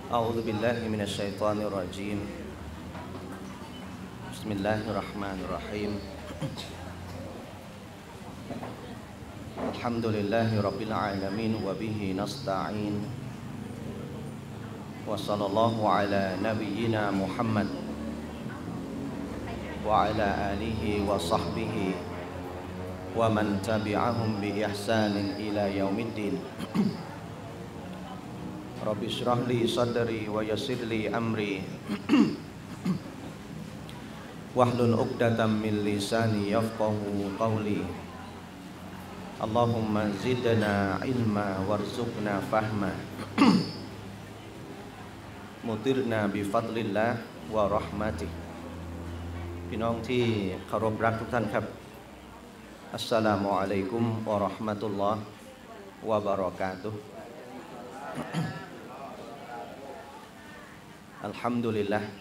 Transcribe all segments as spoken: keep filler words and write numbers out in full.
أعوذ بالله من الشيطان الرجيم بسم الله الرحمن الرحيم الحمد لله رب العالمين وبه نستعين وصلى الله على نبينا محمد وعلى آله وصحبه ومن تبعهم بإحسان إلى يوم الدين رب اشرح لي صدري ويسر لي أمري واحلل عقدة من لساني يفقهوا قولي اللهم زدنا علما وارزقنا فهما مطرنا بفضل الله ورحمته พี่น้องที่เคารพรักทุกท่านครับอัสสลามุอะลัยกุมวะเราะห์มะตุลลอฮ์วะบะเราะกาตุฮ์อัลฮัมดุลิลละห์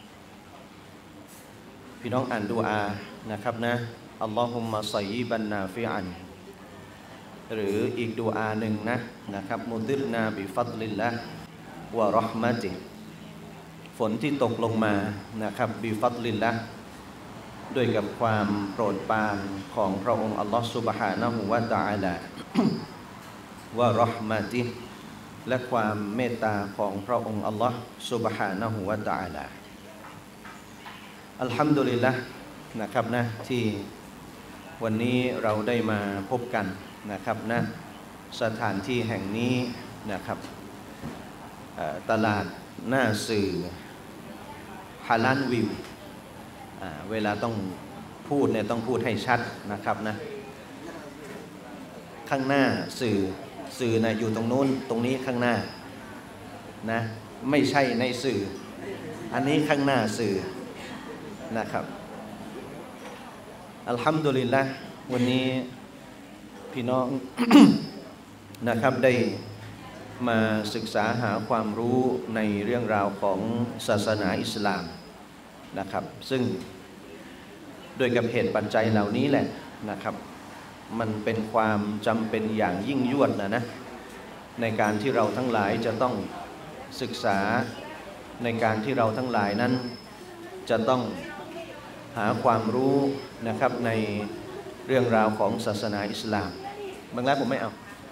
พี่น้องอ่านดุอานะครับนะอัลลอฮุมมะศ็อยยิบันนาฟิอันหรืออีกดุอาหนึ่งนะนะครับมุติรนาบิฟัดลิลละห์วะเราะห์มะติฮ์ฝนที่ตกลงมานะครับบิฟัดลิลละห์ด้วยกับความโปรดปรานของพระองค์อัลลอฮฺซุบฮานะฮูวะตะอาลาวะเราะห์มะติฮ์และความเมตตาของพระองค์อัลลอฮฺซุบฮานะฮูวะตะอาลาอัลฮัมดุลิลละห์นะครับนะที่วันนี้เราได้มาพบกันนะครับนะสถานที่แห่งนี้นะครับตลาดหน้าสื่อฮาลาลวิวเวลาต้องพูดเนี่ยต้องพูดให้ชัดนะครับนะข้างหน้าสื่อสื่อนะอยู่ตรงนู้นตรงนี้ข้างหน้านะไม่ใช่ในสื่ออันนี้ข้างหน้าสื่อนะครับอัลฮัมดุลิลละห์วันนี้พี่น้อง นะครับได้มาศึกษาหาความรู้ในเรื่องราวของศาสนาอิสลามนะครับซึ่งโดยกับเหตุปัจจัยเหล่านี้แหละนะครับมันเป็นความจำเป็นอย่างยิ่งยวดนะนะในการที่เราทั้งหลายจะต้องศึกษาในการที่เราทั้งหลายนั้นจะต้องหาความรู้นะครับในเรื่องราวของศาสนาอิสลามบางแล้วผมไม่เอา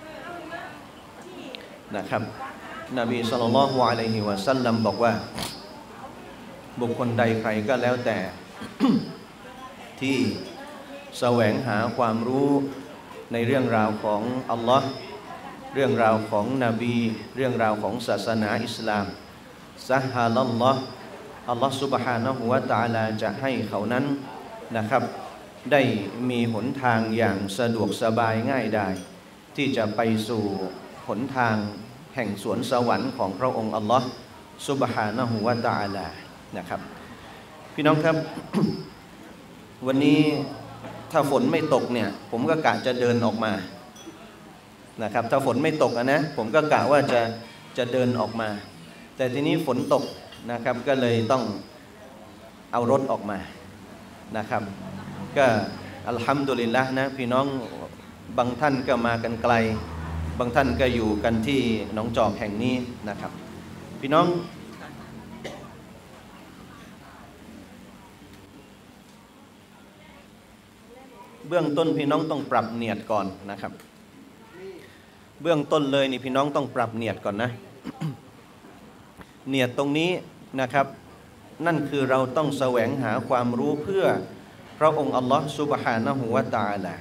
นะครับนบีศ็อลลัลลอฮุอะลัยฮิวะซัลลัมบอกว่าบุคคลใดใครก็แล้วแต่ ที่แสวงหาความรู้ในเรื่องราวของอัลลอฮ์เรื่องราวของนบีเรื่องราวของศาสนาอิสลามซะฮาลัลลอฮ์อัลลอฮ์ซุบฮานะฮูวะตะอาลาจะให้เขานั้นนะครับได้มีหนทางอย่างสะดวกสบายง่ายดายที่จะไปสู่หนทางแห่งสวนสวรรค์ของพระองค์อัลลอฮ์ซุบฮานะฮูวะตะอาลานะครับพี่น้องครับ วันนี้ถ้าฝนไม่ตกเนี่ยผมก็กะจะเดินออกมานะครับถ้าฝนไม่ตกนะผมก็กะว่าจะจะเดินออกมาแต่ทีนี้ฝนตกนะครับก็เลยต้องเอารถออกมานะครับก็อัลฮัมดุลิลละห์นะพี่น้องบางท่านก็มากันไกลบางท่านก็อยู่กันที่หนองจอกแห่งนี้นะครับพี่น้องเบื้องต้นพี่น้องต้องปรับเนียดก่อนนะครับเบื้องต้นเลยนี่พี่น้องต้องปรับเนียดก่อนนะ เนียดตรงนี้นะครับนั่นคือเราต้องแสวงหาความรู้เพื่อพระองค์อัลลอฮฺซุบฮานะฮูวะตะอาลา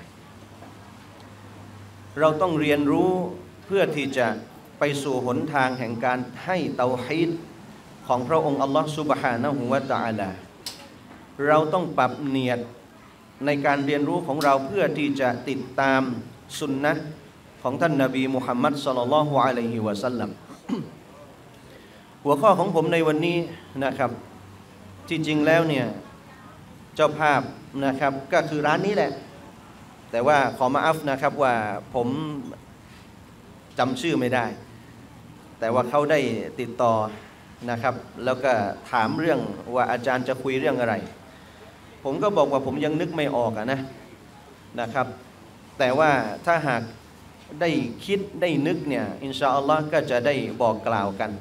เราต้องเรียนรู้เพื่อที่จะไปสู่หนทางแห่งการให้เตาฮีดของพระองค์อัลลอฮฺซุบฮานะฮูวะตะอาลาเราต้องปรับเนียดในการเรียนรู้ของเราเพื่อที่จะติดตามสุนนะของท่านนบีมุฮัมมัดศ็อลลัลลอฮุอะลัยฮิวะซัลลัม หัวข้อของผมในวันนี้นะครับที่จริงแล้วเนี่ยเจ้าภาพนะครับก็คือร้านนี้แหละแต่ว่าขอมาอัฟนะครับว่าผมจำชื่อไม่ได้แต่ว่าเขาได้ติดต่อนะครับแล้วก็ถามเรื่องว่าอาจารย์จะคุยเรื่องอะไรผมก็บอกว่าผมยังนึกไม่ออกอะนะนะครับแต่ว่าถ้าหาก ได้คิดได้นึกเนี่ยอินชาอัลลอฮ์ก็จะได้บอกกล่าวกัน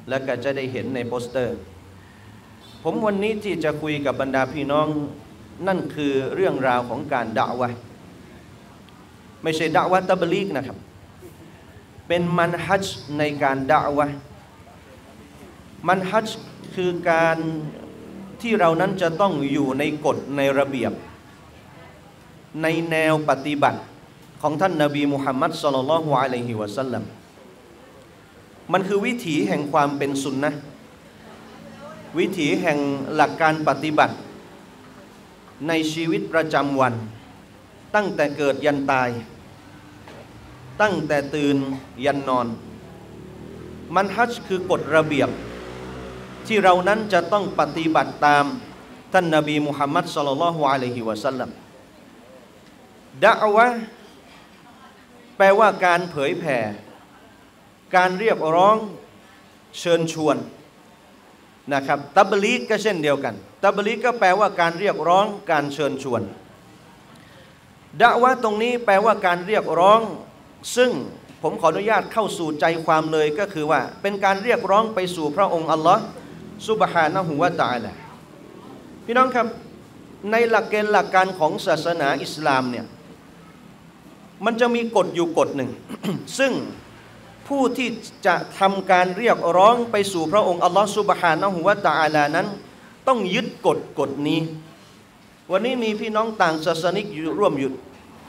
และก็จะได้เห็นในโปสเตอร์ผมวันนี้ที่จะคุยกับบรรดาพี่น้องนั่นคือเรื่องราวของการดะวะห์ไม่ใช่ดะวะห์ตับลีกนะครับเป็นมันฮัจญ์ในการดะวะห์มันฮัจญ์คือการที่เรานั้นจะต้องอยู่ในกฎในระเบียบในแนวปฏิบัติของท่านนบีมุฮัมมัดศ็อลลัลลอฮุอะลัยฮิวะซัลลัมมันคือวิถีแห่งความเป็นสุนนะห์วิถีแห่งหลักการปฏิบัติในชีวิตประจำวันตั้งแต่เกิดยันตายตั้งแต่ตื่นยันนอนมันฮัจญ์คือกฎระเบียบที่เรานั้นจะต้องปฏิบัติตามท่านนบีมุฮัมมัดศ็อลลัลลอฮุอะลัยฮิวะซัลลัมดะอวะห์แปลว่าการเผยแผ่การเรียกร้องเชิญชวนนะครับตับลีกก็เช่นเดียวกันตับลีกก็แปลว่าการเรียกร้องการเชิญชวนดะอวะห์ตรงนี้แปลว่าการเรียกร้องซึ่งผมขออนุญาตเข้าสู่ใจความเลยก็คือว่าเป็นการเรียกร้องไปสู่พระองค์อัลลอฮ์ซุบฮานะฮูวะตะอาลาพี่น้องครับในหลักเกณฑ์หลักการของศาสนาอิสลามเนี่ยมันจะมีกฎอยู่กฎหนึ่ง ซึ่งผู้ที่จะทำการเรียกร้องไปสู่พระองค์อัลลอฮฺซุบฮานะฮูวะตะอาลานั้นต้องยึดกฎกฎนี้วันนี้มีพี่น้องต่างศาสนิกอยู่ร่วมอยู่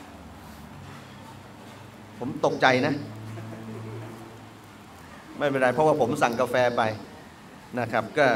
ผมตกใจนะไม่เป็นไรเพราะว่าผมสั่งกาแฟไปนะครับก็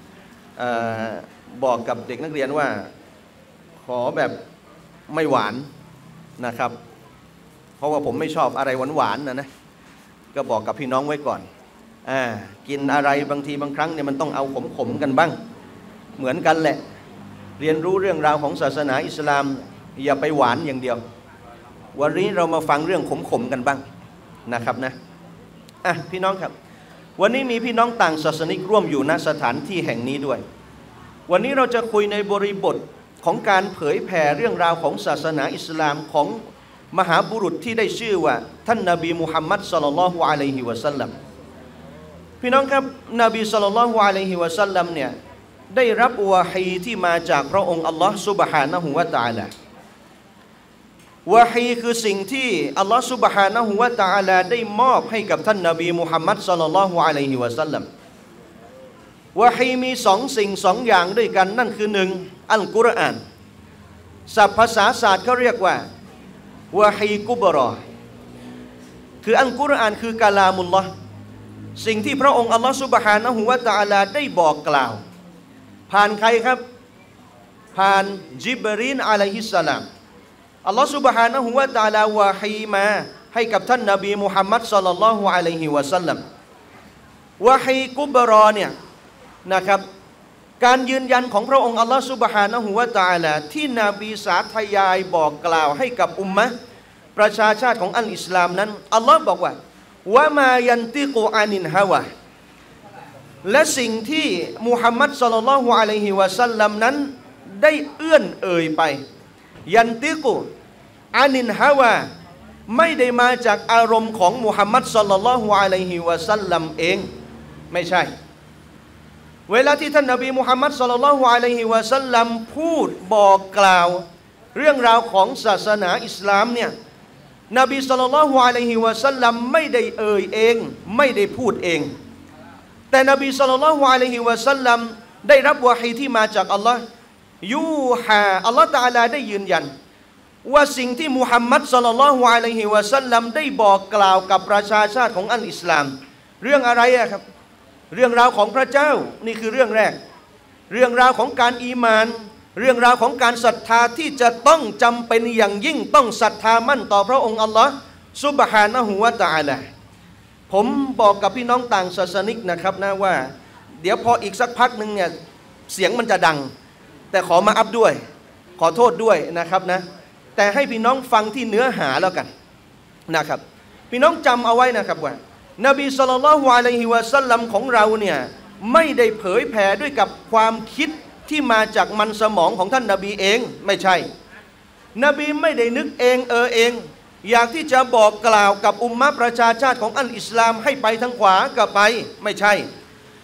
บอกกับเด็กนักเรียนว่าขอแบบไม่หวานนะครับเพราะว่าผมไม่ชอบอะไรหวานๆนะนะก็บอกกับพี่น้องไว้ก่อนอ่ากินอะไรบางทีบางครั้งเนี่ยมันต้องเอาขมๆกันบ้างเหมือนกันแหละเรียนรู้เรื่องราวของศาสนาอิสลามอย่าไปหวานอย่างเดียววันนี้เรามาฟังเรื่องขมๆกันบ้างนะครับนะอ่ะพี่น้องครับวันนี้มีพี่น้องต่างศาสนิกร่วมอยู่ณสถานที่แห่งนี้ด้วยวันนี้เราจะคุยในบริบทของการเผยแผ่เรื่องราวของศาสนาอิสลามของมหาบุรุษที่ได้ชื่อว่าท่านนบีมุฮัมมัดศ็อลลัลลอฮุอะลัยฮิวะซัลลัมพี่น้องครับนบีศ็อลลัลลอฮุอะลัยฮิวะซัลลัมเนี่ยได้รับวะฮีที่มาจากพระองค์อัลลอฮ์ซุบฮานะฮูวะตะอาลาวะฮีคือสิ่งที่อัลลอฮ์ซุบฮานะฮูวะตะอาลาได้มอบให้กับท่านนบีมุฮัมมัดศ็อลลัลลอฮุอะลัยฮิวะซัลลัมวะฮีมีสองสิ่งสองอย่างด้วยกันนั่นคือหนึ่งอัลกุรอานศัพท์ภาษาศาสตร์เขาเรียกว่าวะฮีกุบรอคืออัลกุรอานคือกะลามุลลอฮ์สิ่งที่พระองค์อัลลอฮ์ซุบฮานะฮูวะตะอาลาได้บอกกล่าวผ่านใครครับผ่านญิบรีลอะลัยฮิสสลามอัลลอฮฺ سبحانه และ تعالى วะฮีมาให้กับท่านนบีมุฮัมมัดศ็อลลัลลอฮุอะลัยฮิวะซัลลัมวะฮีกุบรอเนี่ยนะครับการยืนยันของพระองค์อัลลอฮฺ سبحانه และ تعالى ที่นบีสาธยายบอกกล่าวให้กับอุมมะประชาชาติของอัลอิสลามนั้นอัลลอฮ์บอกว่าวะมายันติกุอานินฮาวะและสิ่งที่มุฮัมมัดศ็อลลัลลอฮุอะลัยฮิวะซัลลัมนั้นได้เอื้อนเอ่ยไปยันติกุอานินฮาวาไม่ได้มาจากอารมณ์ของมุฮัมมัดศ็อลลัลลอฮุอะลัยฮิวะซัลลัมเองไม่ใช่เวลาที่ท่านนบีมุฮัมมัดศ็อลลัลลอฮุอะลัยฮิวะซัลลัมพูดบอกกล่าวเรื่องราวของศาสนาอิสลามเนี่ยนบีศ็อลลัลลอฮุอะลัยฮิวะซัลลัมไม่ได้เอ่ยเองไม่ได้พูดเองแต่นบีศ็อลลัลลอฮุอะลัยฮิวะซัลลัมได้รับวะฮีที่มาจากอัลลอฮ์ยูฮาอัลลอฮ์ตะอาลาได้ยืนยันว่าสิ่งที่มุฮัมมัดศ็อลลัลลอฮุอะลัยฮิวะซัลลัมได้บอกกล่าวกับประชาชาติของอัลอิสลามเรื่องอะไรอะครับเรื่องราวของพระเจ้านี่คือเรื่องแรกเรื่องราวของการอีมานเรื่องราวของการศรัทธาที่จะต้องจำเป็นอย่างยิ่งต้องศรัทธามั่นต่อพระองค์อัลลอฮ์ซุบฮานะฮูวะตะอาลาผมบอกกับพี่น้องต่างศาสนิกนะครับนะว่าเดี๋ยวพออีกสักพักหนึ่งเนี่ยเสียงมันจะดังแต่ขอมาอัพด้วยขอโทษด้วยนะครับนะแต่ให้พี่น้องฟังที่เนื้อหาแล้วกันนะครับพี่น้องจำเอาไว้นะครับว่านบีศ็อลลัลลอฮุอะลัยฮิวะซัลลัมของเราเนี่ยไม่ได้เผยแผ่ด้วยกับความคิดที่มาจากมันสมองของท่านนบีเองไม่ใช่นบีไม่ได้นึกเองเออเองอยากที่จะบอกกล่าวกับอุมมะประชาชาติของอัลอิสลามให้ไปทางขวาก็ไปไม่ใช่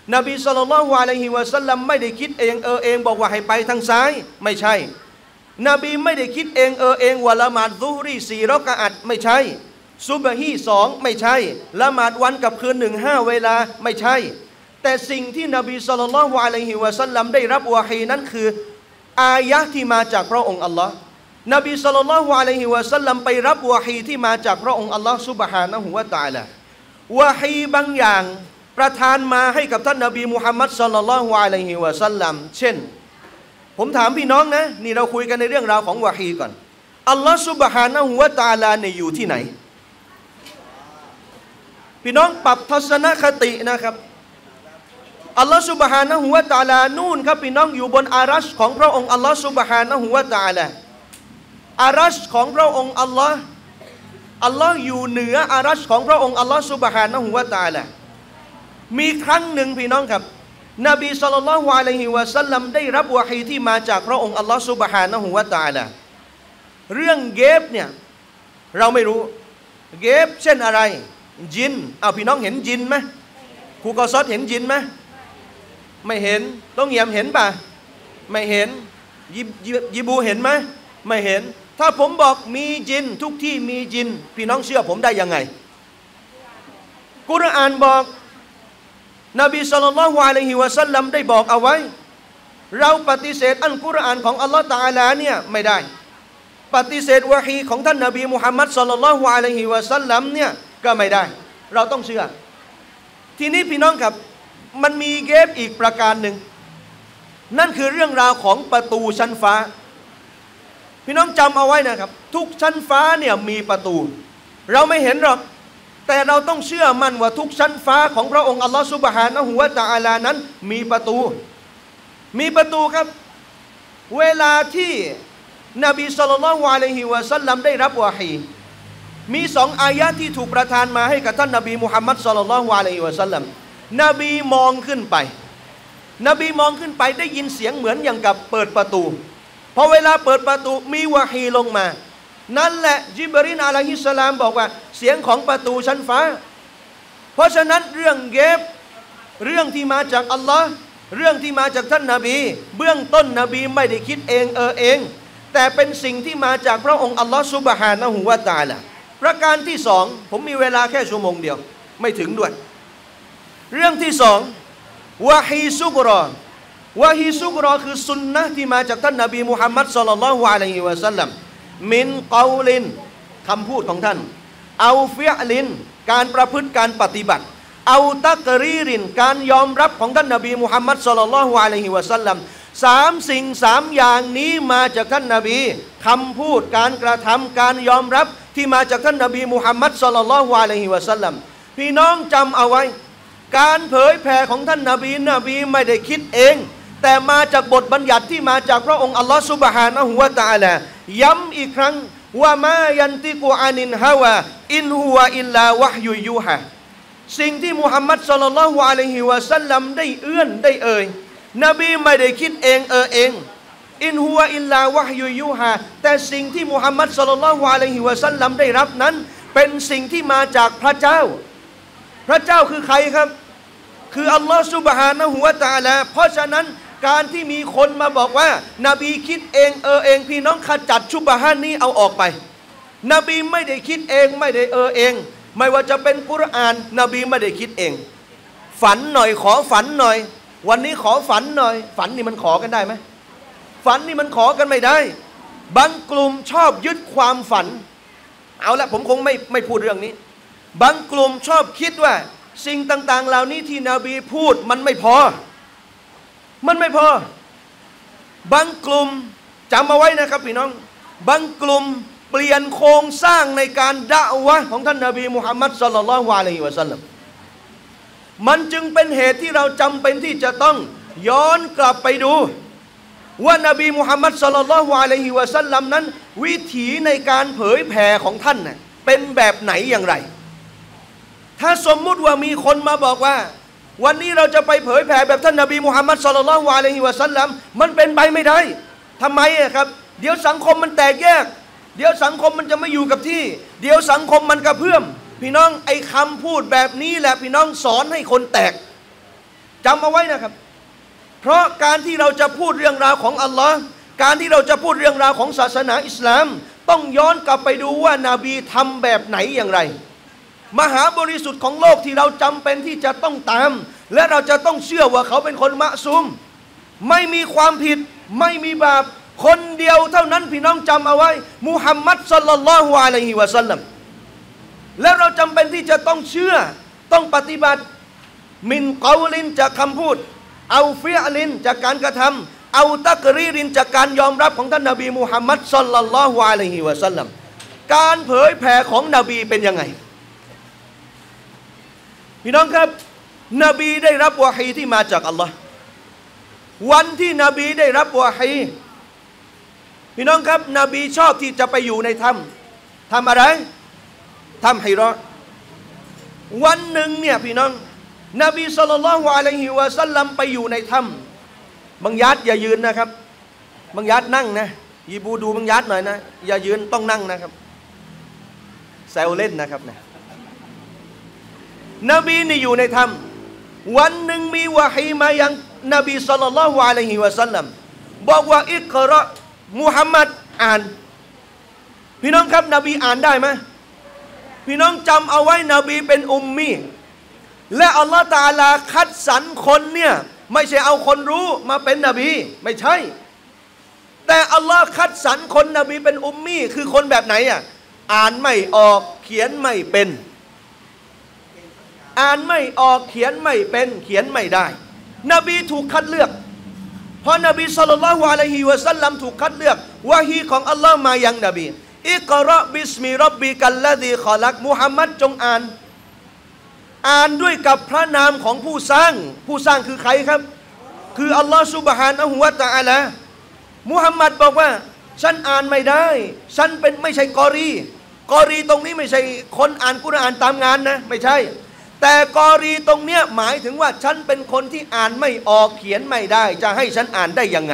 นบีศ็อลลัลลอฮุอะลัยฮิวะซัลลัมไม่ได้คิดเองเออเองบอกว่าให้ไปทางซ้ายไม่ใช่นบีไม่ได้คิดเองเออเองว่าละหมาดซุฮรีสี่รอกะอัตไม่ใช่ซุบฮีสองไม่ใช่ละหมาดวันกับคืนหนึ่งห้าเวลาไม่ใช่แต่สิ่งที่นบีศ็อลลัลลอฮุอะลัยฮิวะซัลลัมได้รับวะฮีนั้นคืออายะห์ที่มาจากพระองค์อัลลอฮ์นบีศ็อลลัลลอฮุอะลัยฮิวะซัลลัมไปรับวะฮีที่มาจากพระองค์อัลลอฮ์ซุบฮานะฮูวะตะอาลาวะฮีบางอย่างประทานมาให้กับท่านนบีมุฮัมมัดศ็อลลัลลอฮุอะลัยฮิวะซัลลัมเช่นผมถามพี่น้องนะนี่เราคุยกันในเรื่องราวของวะฮีก่อนอัลลอฮ์ซุบฮานะฮูวะตะอาลาเนี่ยอยู่ที่ไหนพี่น้องปรับทัศนคตินะครับอัลลอฮ์ซุบฮานะฮูวะตะอาลานู่นครับพี่น้องอยู่บนอารัชของพระองค์อัลลอฮ์ซุบฮานะฮูวะตะอาลาอารัชของพระองค์อัลลอฮ์อัลลอฮ์อยู่เหนืออารัชของพระองค์อัลลอฮ์ซุบฮานะฮูวะตะอาลามีครั้งหนึ่งพี่น้องครับนบีศ็อลลัลลอฮุอะลัยฮิวะซัลลัมได้รับวะฮีที่มาจากพระองค์อัลลอฮ์ซุบฮานะฮูวะตะอาลาเรื่องเกฟเนี่ยเราไม่รู้เกฟเช่นอะไรจินเอาพี่น้องเห็นจินไหมครูกอซอดเห็นจินไหมไม่เห็นต้องเงียมเห็นป่ะไม่เห็นยิบยิบูเห็นไหมไม่เห็นถ้าผมบอกมีจินทุกที่มีจินพี่น้องเชื่อผมได้ยังไงกุรอานบอกนบีศ็อลลัลลอฮุอะลัยฮิวะซัลลัมได้บอกเอาไว้เราปฏิเสธอัลกุรอานของอัลลอฮฺตะอาลาเนี่ยไม่ได้ปฏิเสธวะฮีของท่านนบีมุฮัมมัดศ็อลลัลลอฮุอะลัยฮิวะซัลลัมเนี่ยก็ไม่ได้เราต้องเชื่อทีนี้พี่น้องครับมันมีเกฟอีกประการหนึ่งนั่นคือเรื่องราวของประตูชั้นฟ้าพี่น้องจำเอาไว้นะครับทุกชั้นฟ้าเนี่ยมีประตูเราไม่เห็นหรอกแต่เราต้องเชื่อมั่นว่าทุกชั้นฟ้าของพระองค์อัลลอฮฺซุบฮานะฮูวะตะอาลานั้นมีประตูมีประตูครับเวลาที่นบีศ็อลลัลลอฮุอะลัยฮิวะซัลลัมได้รับวะฮีมีสองอายะที่ถูกประทานมาให้กับท่านนบีมุฮัมมัดศ็อลลัลลอฮุอะลัยฮิวะซัลลัมนบีมองขึ้นไปนบีมองขึ้นไปได้ยินเสียงเหมือนอย่างกับเปิดประตูพอเวลาเปิดประตูมีวะฮีลงมานั่นแหละจิบรีลอะลัยฮิสสลามบอกว่าเสียงของประตูชั้นฟ้าเพราะฉะนั้นเรื่องเกฟเรื่องที่มาจากอัลลอฮ์เรื่องที่มาจากท่านนบีเบื้องต้นนบีไม่ได้คิดเองเออเองแต่เป็นสิ่งที่มาจากพระองค์อัลลอฮ์ซุบฮานะฮูวะตะอาลาประการที่สองผมมีเวลาแค่ชั่วโมงเดียวไม่ถึงด้วยเรื่องที่สองวะฮีซุกรอวะฮีซุกรอคือสุนนะที่มาจากท่านนบีมุฮัมมัดศ็อลลัลลอฮุอะลัยฮิวะซัลลัมมินกอลินคำพูดของท่านเอาฟิอลินการประพฤติการปฏิบัติเอาตักรีรินการยอมรับของท่านนบีมุฮัมมัดศ็อลลัลลอฮุอะลัยฮิวะซัลลัมสามสิ่งสามอย่างนี้มาจากท่านนบีคำพูดการกระทำการยอมรับที่มาจากท่านนบีมุฮัมมัดศ็อลลัลลอฮุอะลัยฮิวะซัลลัมพี่น้องจำเอาไว้การเผยแผ่ของท่านนบีนบีไม่ได้คิดเองแต่มาจากบทบัญญัติที่มาจากพระองค์อัลลอฮฺซุบฮานะฮูวะตะอาลาย้ำอีกครั้งว่ามายันติกุอานินฮาวาอินฮุวะอิลลาวะฮยุยูฮะสิ่งที่มุฮัมมัดศ็อลลัลลอฮุอะลัยฮิวะซัลลัมได้เอื้อนได้เอ่ยนบีไม่ได้คิดเองเออเองอินฮุวะอิลลาวะฮยุยูฮะแต่สิ่งที่มุฮัมมัดศ็อลลัลลอฮุอะลัยฮิวะซัลลัมได้รับนั้นเป็นสิ่งที่มาจากพระเจ้าพระเจ้าคือใครครับคืออัลลอฮฺซุบฮานะฮูวะตะอาลาเพราะฉะนั้นการที่มีคนมาบอกว่านบีคิดเองเออเองพี่น้องขจัดชุบฮานี้เอาออกไปนบีไม่ได้คิดเองไม่ได้เออเองไม่ว่าจะเป็นกุรอานนบีไม่ได้คิดเองฝันหน่อยขอฝันหน่อยวันนี้ขอฝันหน่อยฝันนี่มันขอกันได้ไหมฝันนี่มันขอกันไม่ได้บางกลุ่มชอบยึดความฝันเอาละผมคงไม่ไม่พูดเรื่องนี้บางกลุ่มชอบคิดว่าสิ่งต่างๆเหล่านี้ที่นบีพูดมันไม่พอมันไม่พอบางกลุ่มจำเอาไว้นะครับพี่น้องบางกลุ่มเปลี่ยนโครงสร้างในการดะวะห์ของท่านนบีมุฮัมมัดศ็อลลัลลอฮุอะลัยฮิวะซัลลัมมันจึงเป็นเหตุที่เราจำเป็นที่จะต้องย้อนกลับไปดูว่านบีมุฮัมมัดศ็อลลัลลอฮุอะลัยฮิวะซัลลัมนั้นวิถีในการเผยแผ่ของท่านน่ะเป็นแบบไหนอย่างไรถ้าสมมุติว่ามีคนมาบอกว่าวันนี้เราจะไปเผยแผ่แบบท่านนบีมุฮัมมัดศ็อลลัลลอฮุอะลัยฮิวะซัลลัมมันเป็นไปไม่ได้ทำไมอะครับเดี๋ยวสังคมมันแตกแยกเดี๋ยวสังคมมันจะไม่อยู่กับที่เดี๋ยวสังคมมันกระเพื่อมพี่น้องไอ้คำพูดแบบนี้แหละพี่น้องสอนให้คนแตกจำเอาไว้นะครับเพราะการที่เราจะพูดเรื่องราวของอัลลอฮ์การที่เราจะพูดเรื่องราวของศาสนาอิสลามต้องย้อนกลับไปดูว่านาบีทำแบบไหนอย่างไรมหาบริสุทธิ์ของโลกที่เราจำเป็นที่จะต้องตามและเราจะต้องเชื่อว่าเขาเป็นคนมะซูมไม่มีความผิดไม่มีบาปคนเดียวเท่านั้นพี่น้องจำเอาไว้มุฮัมมัดศ็อลลัลลอฮุอะลัยฮิวะซัลลัมและเราจำเป็นที่จะต้องเชื่อต้องปฏิบัติมินกอลินจากคำพูดเอาฟิอลินจากการกระทำเอาตักรีรินจากการยอมรับของท่านนบีมุฮัมมัดศ็อลลัลลอฮุอะลัยฮิวะซัลลัมการเผยแผ่ของนบีเป็นยังไงพี่น้องครับนบีได้รับวะฮีที่มาจากอัลลอฮ์วันที่นบีได้รับวะฮีพี่น้องครับนบีชอบที่จะไปอยู่ในถ้ำทำอะไรถ้ำฮิรอวันหนึ่งเนี่ยพี่น้องนบีศ็อลลัลลอฮุอะลัยฮิวะซัลลัมไปอยู่ในถ้ำบางยัดอย่ายืนนะครับบางยัดนั่งนะยีบูดูบางยัดหน่อยนะอย่ายืนต้องนั่งนะครับแซวเล่นนะครับนะนบีนี่อยู่ในถ้ำวันหนึ่งมีวะฮีมายังนบีศ็อลลัลลอฮุอะลัยฮิวะซัลลัมบอกว่าอิกเราะห์มุฮัมมัดอ่านพี่น้องครับนบีอ่านได้ไหมพี่น้องจำเอาไว้นบีเป็นอุมมีและอัลลอฮฺตะอาลาคัดสรรคนเนี่ยไม่ใช่เอาคนรู้มาเป็นนบีไม่ใช่แต่อัลลอฮฺคัดสรรคนนบีเป็นอุมมีคือคนแบบไหนอ่ะอ่านไม่ออกเขียนไม่เป็นอ่านไม่ออกเขียนไม่เป็นเขียนไม่ได้นบีถูกคัดเลือกเพราะนบีศ็อลลัลลอฮุอะลัยฮิวะซัลลัมถูกคัดเลือกวะฮีของอัลลอฮ์มายังนบีอิกเราะห์บิสมิร็อบบิกัลลซีคอลักมุฮัมมัดจงอ่านอ่านด้วยกับพระนามของผู้สร้างผู้สร้างคือใครครับคืออัลลอฮ์ซุบฮานะฮูวะตะอาลามุฮัมมัดบอกว่าฉันอ่านไม่ได้ฉันเป็นไม่ใช่กอรีกอรีตรงนี้ไม่ใช่คนอ่านกุรอานตามงานนะไม่ใช่แต่กอรีตรงเนี้ยหมายถึงว่าฉันเป็นคนที่อ่านไม่ออกเขียนไม่ได้จะให้ฉันอ่านได้ยังไง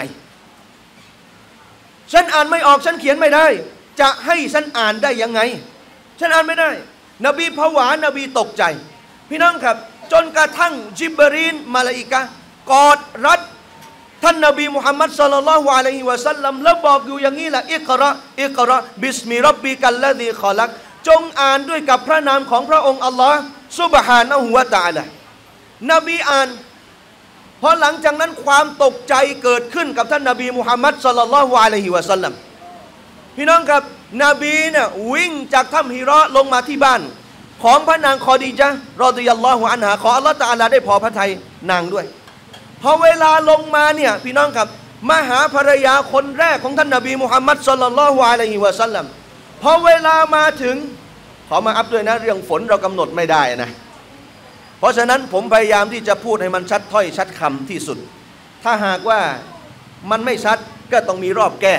ฉันอ่านไม่ออกฉันเขียนไม่ได้จะให้ฉันอ่านได้ยังไงฉันอ่านไม่ได้นบีผวานบีตกใจพี่น้องครับจนกระทั่งจิบรีนมาลาอิกะห์กอดรัดท่านนบีมุฮัมมัดศ็อลลัลลอฮุอะลัยฮิวะซัลลัมแล้วบอกอยู่อย่างนี้แหละอิกเราะห์อิกเราะห์บิสมิร็อบบิกัลลซีคอลักจงอ่านด้วยกับพระนามของพระองค์อัลลอฮ์ซุบฮานะฮูวะตะอาลานบีอ่านพอหลังจากนั้นความตกใจเกิดขึ้นกับท่านนบีมุฮัมมัดศ็อลลัลลอฮุอะลัยฮิวะซัลลัมพี่น้องครับนบีเนี่ยวิ่งจากถ้ำฮิเราะห์ลงมาที่บ้านของพระนางคอดีญะห์รอฎิยัลลอฮุอันฮาขออัลลอฮฺตะอาลาได้พอพระทัยนางด้วยพอเวลาลงมาเนี่ยพี่น้องครับมาหาภรรยาคนแรกของท่านนบีมุฮัมมัดศ็อลลัลลอฮุอะลัยฮิวะซัลลัมพอเวลามาถึงขอมาอัพด้วยนะเรื่องฝนเรากำหนดไม่ได้นะเพราะฉะนั้นผมพยายามที่จะพูดให้มันชัดถ้อยชัดคำที่สุดถ้าหากว่ามันไม่ชัดก็ต้องมีรอบแก้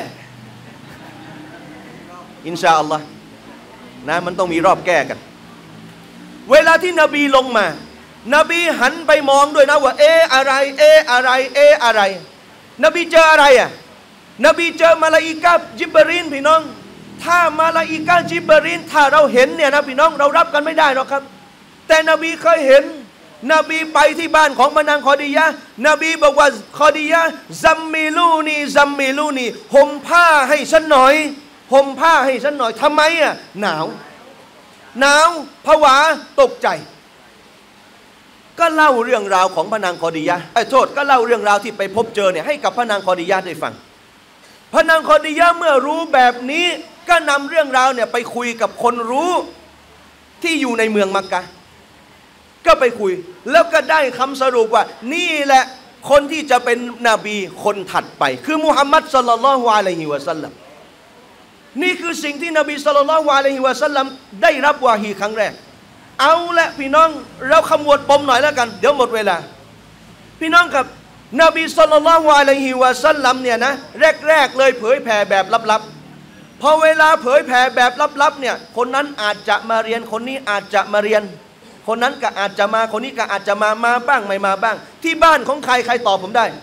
อินชาอัลลอฮ์นะมันต้องมีรอบแก้กันเวลาที่นบีลงมานบีหันไปมองด้วยนะว่าเออะไรเออะไรเออะไรนบีเจออะไรอ่ะนบีเจอมาลาอิกะห์จิบรีนพี่น้องถ้ามาลาอิกะห์จิบรีนถ้าเราเห็นเนี่ยนะพี่น้องเรารับกันไม่ได้หรอกครับแต่นบีเคยเห็นนบีไปที่บ้านของพระนางคอดีญะห์นบีบอกว่าคอดีญะห์ซัมมิลูนีซัมมิลูนีห่มผ้าให้ฉันหน่อยห่มผ้าให้ฉันหน่อยทำไมอ่ะหนาวหนาวผวาตกใจก็เล่าเรื่องราวของพระนางคอดีญะห์ไอ้โทษก็เล่าเรื่องราวที่ไปพบเจอเนี่ยให้กับพระนางคอดีญะห์ได้ฟังพระนางคอดีญะห์เมื่อรู้แบบนี้ก็นำเรื่องราวเนี่ยไปคุยกับคนรู้ที่อยู่ในเมืองมักกะห์ก็ไปคุยแล้วก็ได้คำสรุปว่านี่แหละคนที่จะเป็นนบีคนถัดไปคือมุฮัมมัดศ็อลลัลลอฮุอะลัยฮิวะซัลลัมนี่คือสิ่งที่นบีศ็อลลัลลอฮุอะลัยฮิวะซัลลัมได้รับวะฮีครั้งแรกเอาละพี่น้องเราขมวดปมหน่อยแล้วกันเดี๋ยวหมดเวลาพี่น้องครับนบีศ็อลลัลลอฮุอะลัยฮิวะซัลลัมเนี่ยนะแรกๆเลยเผยแผ่แบบลับๆพอเวลาเผยแผ่แบบลับๆเนี่ยคนนั้นอาจจะมาเรียนคนนี้อาจจะมาเรียนคนนั้นก็อาจจะมาคนนี้ก็อาจจะมามาบ้างไม่มาบ้างที่บ้านของใครใครตอบผมได้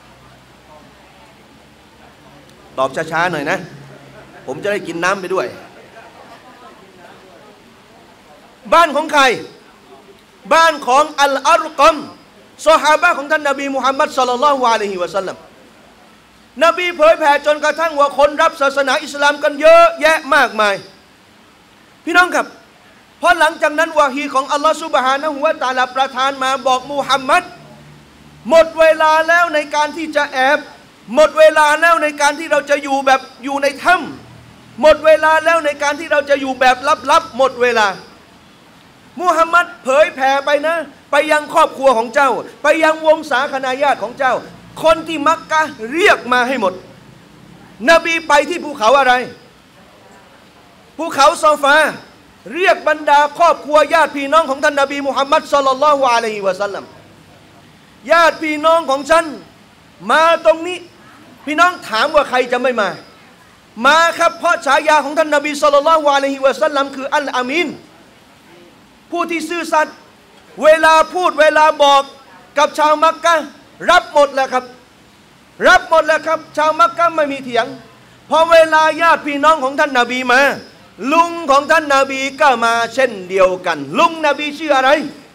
ตอบช้าๆหน่อยนะผมจะได้กินน้ำไปด้วยบ้านของใครบ้านของอัลอารุกอมซอฮาบะห์ของท่านนบีมุฮัมมัดศ็อลลัลลอฮุอะลัยฮิวะซัลลัมนบีเผยแผ่จนกระทั่งว่าคนรับศาสนาอิสลามกันเยอะแยะมากมายพี่น้องครับพอหลังจากนั้นวะฮีของอัลลอฮฺซุบฮานะฮูวะตะอาลาประทานมาบอกมุฮัมมัดหมดเวลาแล้วในการที่จะแอบหมดเวลาแล้วในการที่เราจะอยู่แบบอยู่ในถ้ำหมดเวลาแล้วในการที่เราจะอยู่แบบลับๆหมดเวลามุฮัมมัดเผยแผ่ไปนะไปยังครอบครัวของเจ้าไปยังวงศาคณาญาติของเจ้าคนที่มักกะฮ์เรียกมาให้หมดนบีไปที่ภูเขาอะไรภูเขาซอฟาเรียกบรรดาครอบครัวญาติพี่น้องของท่านนบีมุฮัมมัดศ็อลลัลลอฮุอะลัยฮิวะซัลลัมญาติพี่น้องของฉันมาตรงนี้พี่น้องถามว่าใครจะไม่มามาครับเพราะฉายาของท่านนบีศ็อลลัลลอฮุอะลัยฮิวะซัลลัมคืออัลอามีนผู้ที่ซื่อสัตย์เวลาพูดเวลาบอกกับชาวมักกะฮ์รับหมดแล้วครับรับหมดแล้วครับชาวมักกะฮ์ไม่มีเถียงพอเวลาญาติพี่น้องของท่านนบีมาลุงของท่านนบีก็มาเช่นเดียวกันลุงนบีชื่ออะไร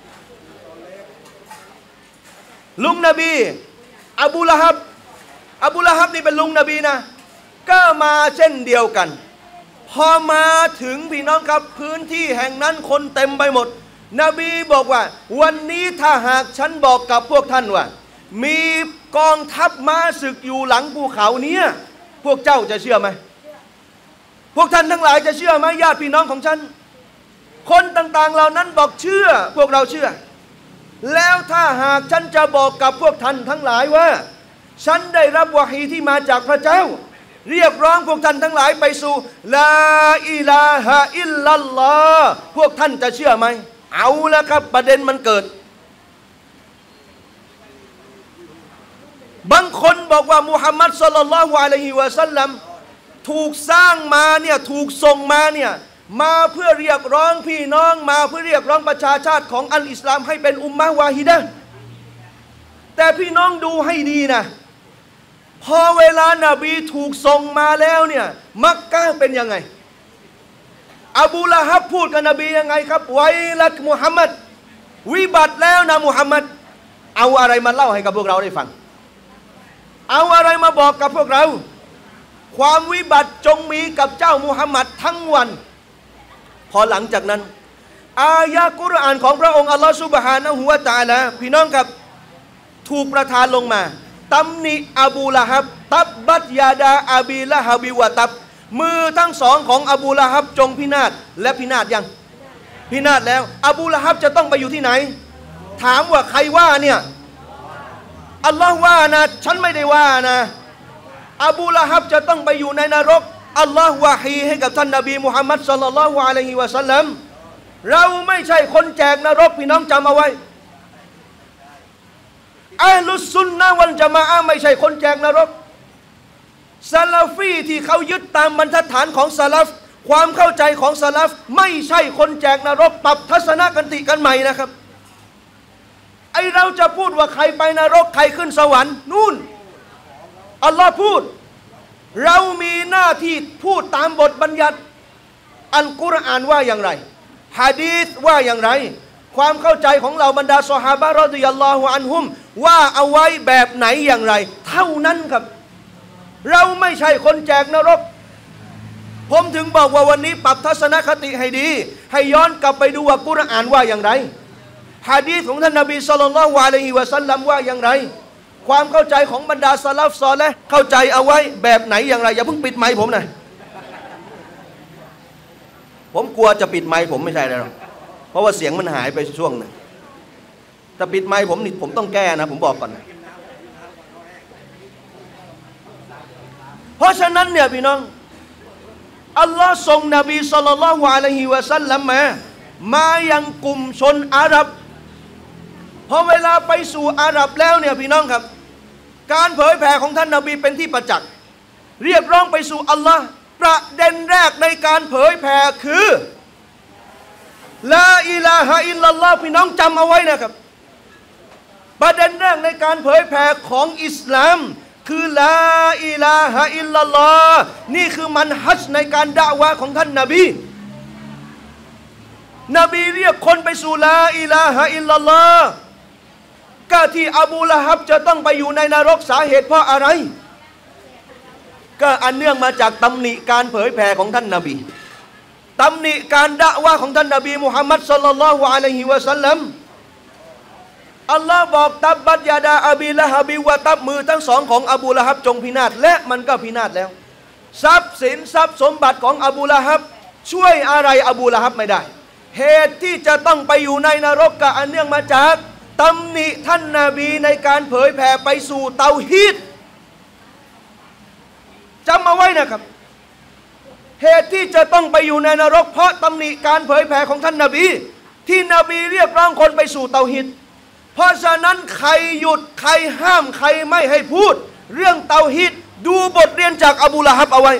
ลุงนบีอบูละฮับอบูละฮับนี่เป็นลุงนบีนะก็มาเช่นเดียวกันพอมาถึงพี่น้องครับพื้นที่แห่งนั้นคนเต็มไปหมดนบีบอกว่าวันนี้ถ้าหากฉันบอกกับพวกท่านว่ามีกองทัพม้าศึกอยู่หลังภูเขานี้พวกเจ้าจะเชื่อไหมพวกท่านทั้งหลายจะเชื่อไหมญาติพี่น้องของฉันคนต่างๆเหล่านั้นบอกเชื่อพวกเราเชื่อแล้วถ้าหากฉันจะบอกกับพวกท่านทั้งหลายว่าฉันได้รับวะฮีที่มาจากพระเจ้าเรียกร้องพวกท่านทั้งหลายไปสู่ลาอิลาฮะอิลลัลลอฮ์พวกท่านจะเชื่อไหมเอาแล้วครับประเด็นมันเกิดบางคนบอกว่ามุฮัมมัดศ็อลลัลลอฮุอะลัยฮิวะซัลลัมถูกสร้างมาเนี่ยถูกส่งมาเนี่ยมาเพื่อเรียกร้องพี่น้องมาเพื่อเรียกร้องประชาชาติของอัลอิสลามให้เป็นอุมมะฮ์วาฮิดะห์แต่พี่น้องดูให้ดีนะพอเวลานาบีถูกส่งมาแล้วเนี่ยมักกะฮ์เป็นยังไงอบูละฮับพูดกับนบียังไงครับไวลักมุฮัมมัดวิบัติแล้วนะมุฮัมมัดเอาอะไรมาเล่าให้กับพวกเราได้ฟังเอาอะไรมาบอกกับพวกเราความวิบัติจงมีกับเจ้ามุฮัมมัดทั้งวันพอหลังจากนั้นอายะกุรอานของพระองค์อัลลอฮฺซุบฮานะฮูวะตะอาลาพี่น้องครับถูกประทานลงมาตำหนิอบูละฮับตับบัตยาดาอาบีละฮับิวะตับมือทั้งสองของอบูละฮับจงพินาศและพินาศยังพินาศแล้วอบูละฮับจะต้องไปอยู่ที่ไหนถามว่าใครว่าเนี่ยอัลลอฮ์ว่านะฉันไม่ได้ว่านะอบูละฮับจะต้องไปอยู่ในนรกอัลลอฮ์วะฮีให้กับท่านนบีมุฮัมมัดศ็อลลัลลอฮุอะลัยฮิวะซัลลัมเราไม่ใช่คนแจกนรกพี่น้องจำเอาไว้อัลลุสซุนนะวัลญะมาอะห์ไม่ใช่คนแจกนรกซาลาฟีที่เขายึดตามบรรทัดฐานของซาลฟความเข้าใจของซาลฟไม่ใช่คนแจกนรกปรับทัศนคติกันใหม่นะครับไอเราจะพูดว่าใครไปนรกใครขึ้นสวรรค์นู่นอัลลอฮ์พูดเรามีหน้าที่พูดตามบทบัญญัติอัลกุรอานว่าอย่างไรหะดีษว่าอย่างไรความเข้าใจของเราบรรดาซอฮาบะห์รอฎิยัลลอฮุอันฮุมว่าเอาไว้แบบไหนอย่างไรเท่านั้นครับเราไม่ใช่คนแจกนรกผมถึงบอกว่าวันนี้ปรับทัศนคติให้ดีให้ย้อนกลับไปดูว่ากุรอานว่าอย่างไรหะดีษของท่านนบีศ็อลลัลลอฮุอะลัยฮิวะซัลลัมว่าอย่างไรความเข้าใจของบรรดาซะลัฟซอลิห์เข้าใจเอาไว้แบบไหนอย่างไรอย่าเพิ่งปิดไมค์ผมนะผมกลัวจะปิดไมค์ผมไม่ใช่แล้วเพราะว่าเสียงมันหายไปช่วงหนึ่งถ้าปิดไมค์ผมนี่ผมต้องแก้นะผมบอกก่อนนะเพราะฉะนั้นเนี่ยพี่น้องอัลลอฮ์ส่งนบีศ็อลลัลลอฮุอะลัยฮิวะซัลลัมมามายังกลุ่มชนอาหรับพอเวลาไปสู่อาหรับแล้วเนี่ยพี่น้องครับการเผยแผ่ของท่านนบีเป็นที่ประจักษ์เรียกร้องไปสู่อัลลอฮ์ประเด็นแรกในการเผยแผ่คือลาอิลาฮะอิลลัลลอฮ์พี่น้องจำเอาไว้นะครับประเด็นแรกในการเผยแผ่ของอิสลามคือลาอิลาฮะอิลลัลลอฮ์นี่คือมันฮัจญ์ในการดะอ์วะห์ของท่านนบีนบีเรียกคนไปสู่ลาอิลาฮะอิลลัลลอฮ์ก็ที่อบูละฮับจะต้องไปอยู่ในนรกสาเหตุเพราะอะไรก็อันเนื่องมาจากตำหนิการเผยแผ่ของท่านนบีตำหนิการดะวะของท่านนบีมุฮัมมัดศ็อลลัลลอฮุอะลัยฮิวะซัลลัมอัลลอฮ์บอกตับบัตยาดาอบีละฮับิวะตับมือทั้งสองของอบูละฮับจงพินาศและมันก็พินาศแล้วทรัพย์สินทรัพย์สมบัติของอบูละฮับช่วยอะไรอบูละฮับไม่ได้เหตุที่จะต้องไปอยู่ในนรกก็อันเนื่องมาจากตำหนิท่านนบีในการเผยแผ่ไปสู่เตาฮีดจำมาไว้นะครับเหตุที่จะต้องไปอยู่ในนรกเพราะตำหนิการเผยแผ่ของท่านนบีที่นบีเรียกร้องคนไปสู่เตาฮีดเพราะฉะนั้นใครหยุดใครห้ามใครไม่ให้พูดเรื่องเตาฮีดดูบทเรียนจากอบูละฮับเอาไว้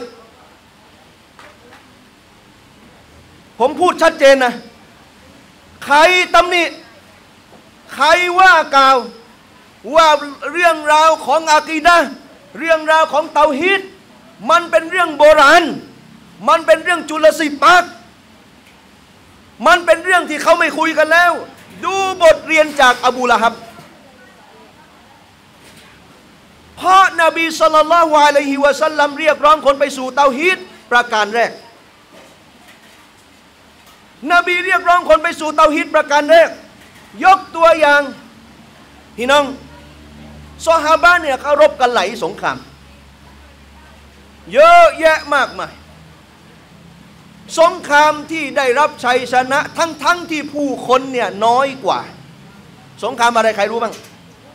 ผมพูดชัดเจนนะใครตำหนิใครว่ากล่าวว่าเรื่องราวของอากีดะห์เรื่องราวของเตาฮีดมันเป็นเรื่องโบราณมันเป็นเรื่องจุลศิษย์ปากมันเป็นเรื่องที่เขาไม่คุยกันแล้วดูบทเรียนจากอบูละฮับเพราะนบีศ็อลลัลลอฮุอะลัยฮิวะซัลลัมเรียกร้องคนไปสู่เตาฮีดประการแรกนบีเรียกร้องคนไปสู่เตาฮีดประการแรกยกตัวอย่างพี่น้องซอฮาบะห์เนี่ยเขารบกันไหลสงครามเยอะแยะมากมายสงครามที่ได้รับชัยชนะทั้งๆ ท, ที่ผู้คนเนี่ยน้อยกว่าสงครามอะไรใครรู้บ้าง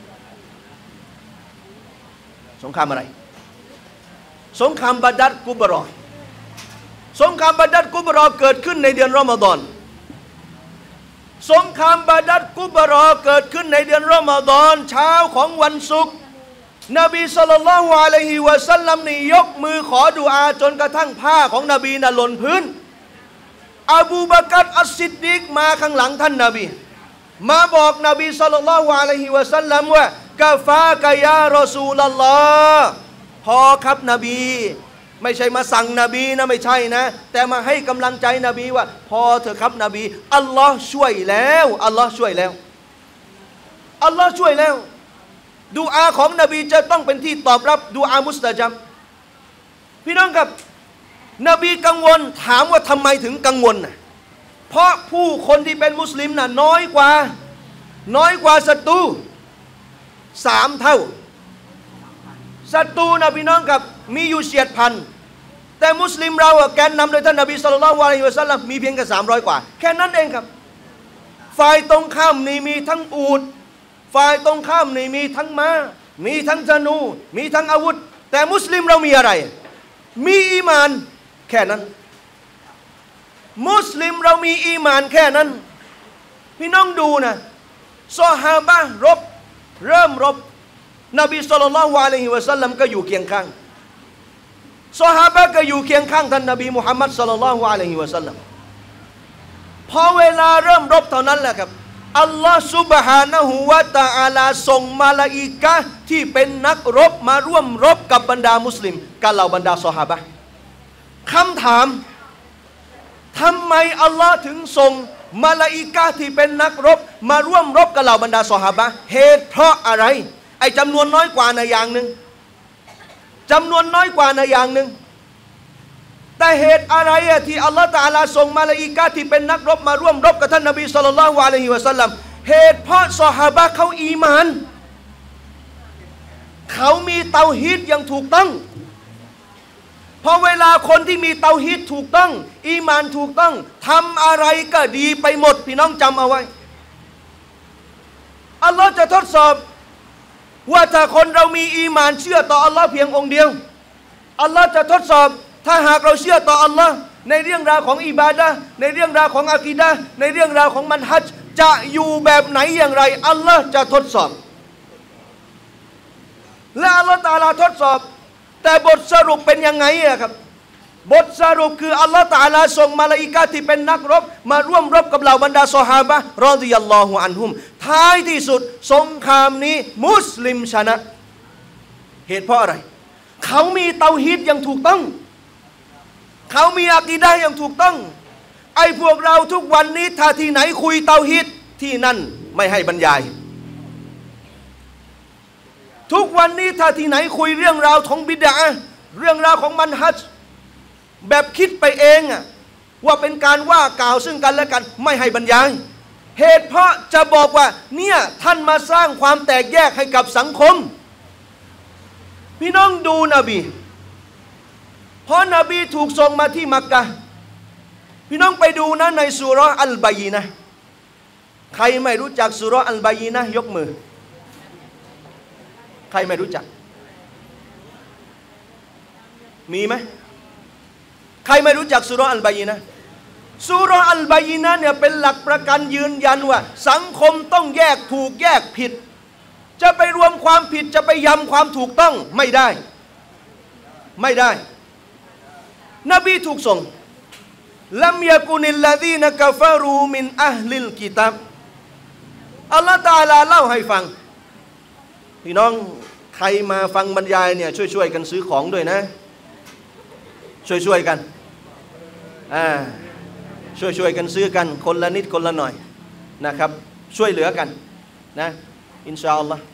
สงครามอะไรสงครามบัดรกุบรอสงครามบัดรกุบรอเกิดขึ้นในเดือนรอมฎอนสงครามบัดรกุบรอเกิดขึ้นในเดือนรอมฎอนเช้าของวันศุกร์นบีศ็อลลัลลอฮุอะลัยฮิวะซัลลัมนี่ยกมือขอดุอาจนกระทั่งผ้าของนบีน่ะหล่นพื้นอบูบักรอัสซิดดีกมาข้างหลังท่านนบีมาบอกนบีศ็อลลัลลอฮุอะลัยฮิวะซัลลัมว่ากะฟากะยารอซูลัลลอฮ์พอครับนบีไม่ใช่มาสั่งนบีนะไม่ใช่นะแต่มาให้กำลังใจนบีว่าพอเถอะครับนบีอัลลอฮ์ช่วยแล้วอัลลอฮ์ช่วยแล้วอัลลอฮ์ช่วยแล้วดุอาของนบีจะต้องเป็นที่ตอบรับดุอามุสตะจับพี่น้องครับนบีกังวลถามว่าทำไมถึงกังวลนะเพราะผู้คนที่เป็นมุสลิมน่ะน้อยกว่าน้อยกว่าศัตรูสามเท่าศัตรูนะพี่น้องครับมีอยู่เฉียดพันแต่มุสลิมเราอะแกนนำโดยท่านนบีศ็อลลัลลอฮุอะลัยฮิวะซัลลัมมีเพียงแค่สามร้อยกว่าแค่นั้นเองครับฝ่ายตรงข้ามนี่มีทั้งอูฐฝ่ายตรงข้ามนี่มีทั้งม้ามีทั้งธนูมีทั้งอาวุธแต่มุสลิมเรามีอะไรมีอีมานแค่นั้นมุสลิมเรามีอีมานแค่นั้นพี่น้องดูนะซอฮาบะห์รบเริ่มรบนบีศ็อลลัลลอฮุอะลัยฮิวะซัลลัมก็อยู่เคียงข้างซอฮาบะห์ก็อยู่เคียงข้างท่านนบีมุฮัมมัดศ็อลลัลลอฮุอะลัยฮิวะซัลลัมพอเวลาเริ่มรบเท่านั้นแหละครับอัลลอฮฺซุบฮานะฮูวะตะอาลาส่งมาลาอิกะฮ์ที่เป็นนักรบมาร่วมรบกับบรรดามุสลิมกับเหล่าบรรดาซอฮาบะห์คำถามทำไมอัลลอฮ์ถึงส่งมาลาอิกะฮ์ที่เป็นนักรบมาร่วมรบกับเหล่าบรรดาซอฮาบะห์เหตุเพราะอะไรไอ้จำนวนน้อยกว่าในอย่างหนึ่งจำนวนน้อยกว่าในอย่างหนึ่งแต่เหตุอะไรอะที่อัลลอฮฺตะอาลาส่งมาลาอิกะฮ์ที่เป็นนักรบมาร่วมรบกับท่านนบีศ็อลลัลลอฮุอะลัยฮิวะซัลลัมเหตุเพราะซอฮาบะห์เขาอีมานเขามีเตาฮีดอย่างถูกต้องพอเวลาคนที่มีเตาฮีดถูกต้องอีมานถูกต้องทำอะไรก็ดีไปหมดพี่น้องจำเอาไว้อัลลอฮ์จะทดสอบว่าถ้าคนเรามีอีมานเชื่อต่ออัลลอฮ์เพียงองค์เดียวอัลลอฮ์จะทดสอบถ้าหากเราเชื่อต่ออัลลอฮ์ในเรื่องราวของอิบาดะห์ในเรื่องราวของอะกีดะห์ในเรื่องราวของมันฮัจญ์จะอยู่แบบไหนอย่างไรอัลลอฮ์จะทดสอบและอัลลอฮ์ตะอาลาทดสอบแต่บทสรุปเป็นยังไงอะครับบทสรุปคืออัลลอฮ์ตะอาลาส่งมาลาอิกะฮ์ที่เป็นนักรบมาร่วมรบกับเหล่าบรรดาซอฮาบะห์รอฎิยัลลอฮุอันฮุมท้ายที่สุดสงครามนี้มุสลิมชนะเหตุเพราะอะไรเขามีเตาฮีดอย่างถูกต้องเขามีอะกีดะห์อย่างถูกต้องไอ้พวกเราทุกวันนี้ถ้าที่ไหนคุยเตาฮีดที่นั่นไม่ให้บรรยายทุกวันนี้ถ้าที่ไหนคุยเรื่องราวของบิดาเรื่องราวของมันฮัจแบบคิดไปเองอะว่าเป็นการว่ากล่าวซึ่งกันและกันไม่ให้บรรยายเหตุเพราะจะบอกว่าเนี่ยท่านมาสร้างความแตกแยกให้กับสังคมพี่น้องดูนบีเพราะนบีถูกส่งมาที่มักกะห์พี่น้องไปดูนะในซูเราะห์อัลบายีนะห์ใครไม่รู้จักซูเราะห์อัลบายีนะห์ยกมือใครไม่รู้จักมีไหมใครไม่รู้จักซูเราะห์อัลบายีนะห์ซูเราะห์อัลบายีนะห์เนี่ยเป็นหลักประกันยืนยันว่าสังคมต้องแยกถูกแยกผิดจะไปรวมความผิดจะไปยำความถูกต้องไม่ได้ไม่ได้นบีถูกส่งลัมยะกุนิลลซีนะกะฟะรูมินอะห์ลิลกิตับอัลลอฮฺตะอาลาเล่าให้ฟังพี่น้องใครมาฟังบรรยายเนี่ยช่วยๆกันซื้อของด้วยนะช่วยๆกันอ่าช่วยๆกันซื้อกันคนละนิดคนละหน่อยนะครับช่วยเหลือกันนะอินชาอัลลอฮ์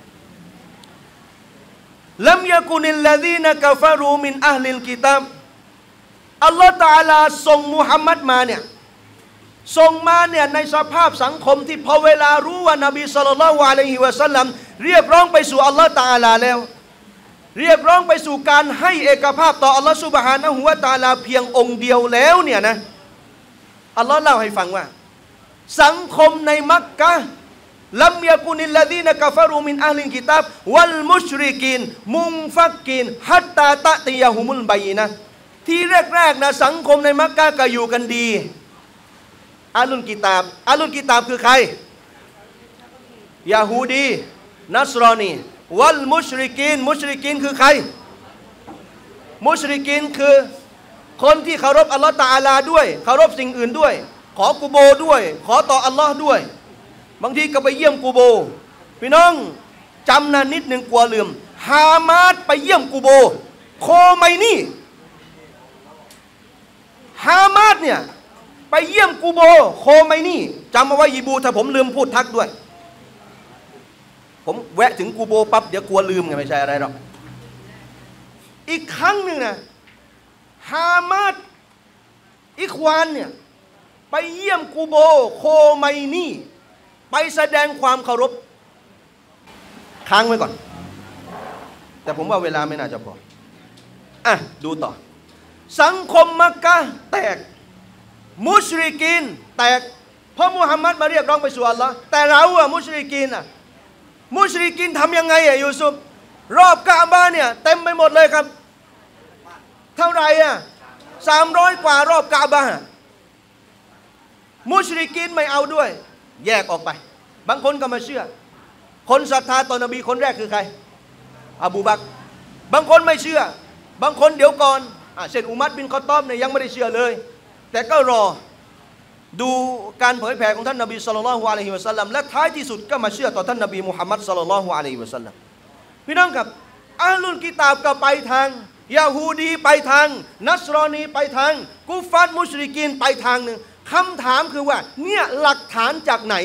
ลัมยะกุนิลลซีนะกะฟะรูมินอะห์ลิลกิตับอัลลอฮฺตะอาลาส่งมุฮัมมัดมาเนี่ยส่งมาเนี่ยในสภาพสังคมที่พอเวลารู้ว่านบีศ็อลลัลลอฮุอะลัยฮิวะซัลลัมเรียกร้องไปสู่อัลลอฮฺตะอาลาแล้วเรียกร้องไปสู่การให้เอกภาพต่ออัลลอฮฺซุบฮานะฮูวะตะอาลาเพียงองค์เดียวแล้วเนี่ยนะอัลลอฮฺเล่าให้ฟังว่าสังคมในมักกะห์ลัมยะกุนิลลซีนะกะฟะรูมินอะห์ลิลกิตับวัลมุชริกีนมุนฟักกีนฮัตตาตะติยะฮุมุลบัยนะที่แรกๆนะสังคมในมักกะห์ก็อยู่กันดีอาลุนกิตาบอาลุนกิตาบคือใครยะฮูดีนัสรอนีวัลมุชริกีนมุชริกีนคือใครมุชริกีนคือคนที่เคารพอัลลอฮฺตะอาลาด้วยเคารพสิ่งอื่นด้วยขอกุโบด้วยขอต่ออัลลอฮ์ด้วยบางทีก็ไปเยี่ยมกูโบพี่น้องจำนะนิดหนึ่งกลัวลืมฮามาดไปเยี่ยมกูโบโคไมนี่ฮามาดเนี่ยไปเยี่ยมกูโบโคไมนี่จำเอาไว้ยีบูถ้าผมลืมพูดทักด้วยผมแวะถึงกูโบปั๊บเดี๋ยวกลัวลืมไงไม่ใช่อะไรหรอกอีกครั้งหนึ่งนะฮามาดอิควานเนี่ยไปเยี่ยมกูโบโคไมนี่ไปแสดงความเคารพค้างไว้ก่อนแต่ผมว่าเวลาไม่น่าจะพออ่ะดูต่อสังคมมักกะห์แตกมุชริกีนแตกเพราะมุฮัมมัดมาเรียกร้องไปสู่อัลลอฮ์แต่เราอะมุชริกีนอะมุชริกีนทำยังไงอะยูซุฟรอบกะอ์บะห์เนี่ยเต็มไปหมดเลยครับเท่าไหร่อะสามร้อยกว่ารอบกะอ์บะห์มุชริกีนไม่เอาด้วยแยกออกไปบางคนก็มาเชื่อคนศรัทธาต่อนบีคนแรกคือใครอบูบักรบางคนไม่เชื่อบางคนเดี๋ยวก่อนอ่ะเช่นอุมัรบินคอฏฏอบเนี่ยยังไม่ได้เชื่อเลยแต่ก็รอดูการเผยแผ่ของท่านนบีศ็อลลัลลอฮุอะลัยฮิวะซัลลัมและท้ายที่สุดก็มาเชื่อต่อท่านนบีมุฮัมมัดศ็อลลัลลอฮุอะลัยฮิวะซัลลัมพี่น้องครับอะห์ลุลกิตาบก็ไปทางยะฮูดีไปทางนัสรอนีไปทางกุฟฟาร์มุชริกีนไปทางหนึ่งคำถามคือว่าเนี่ยหลักฐานจากไหน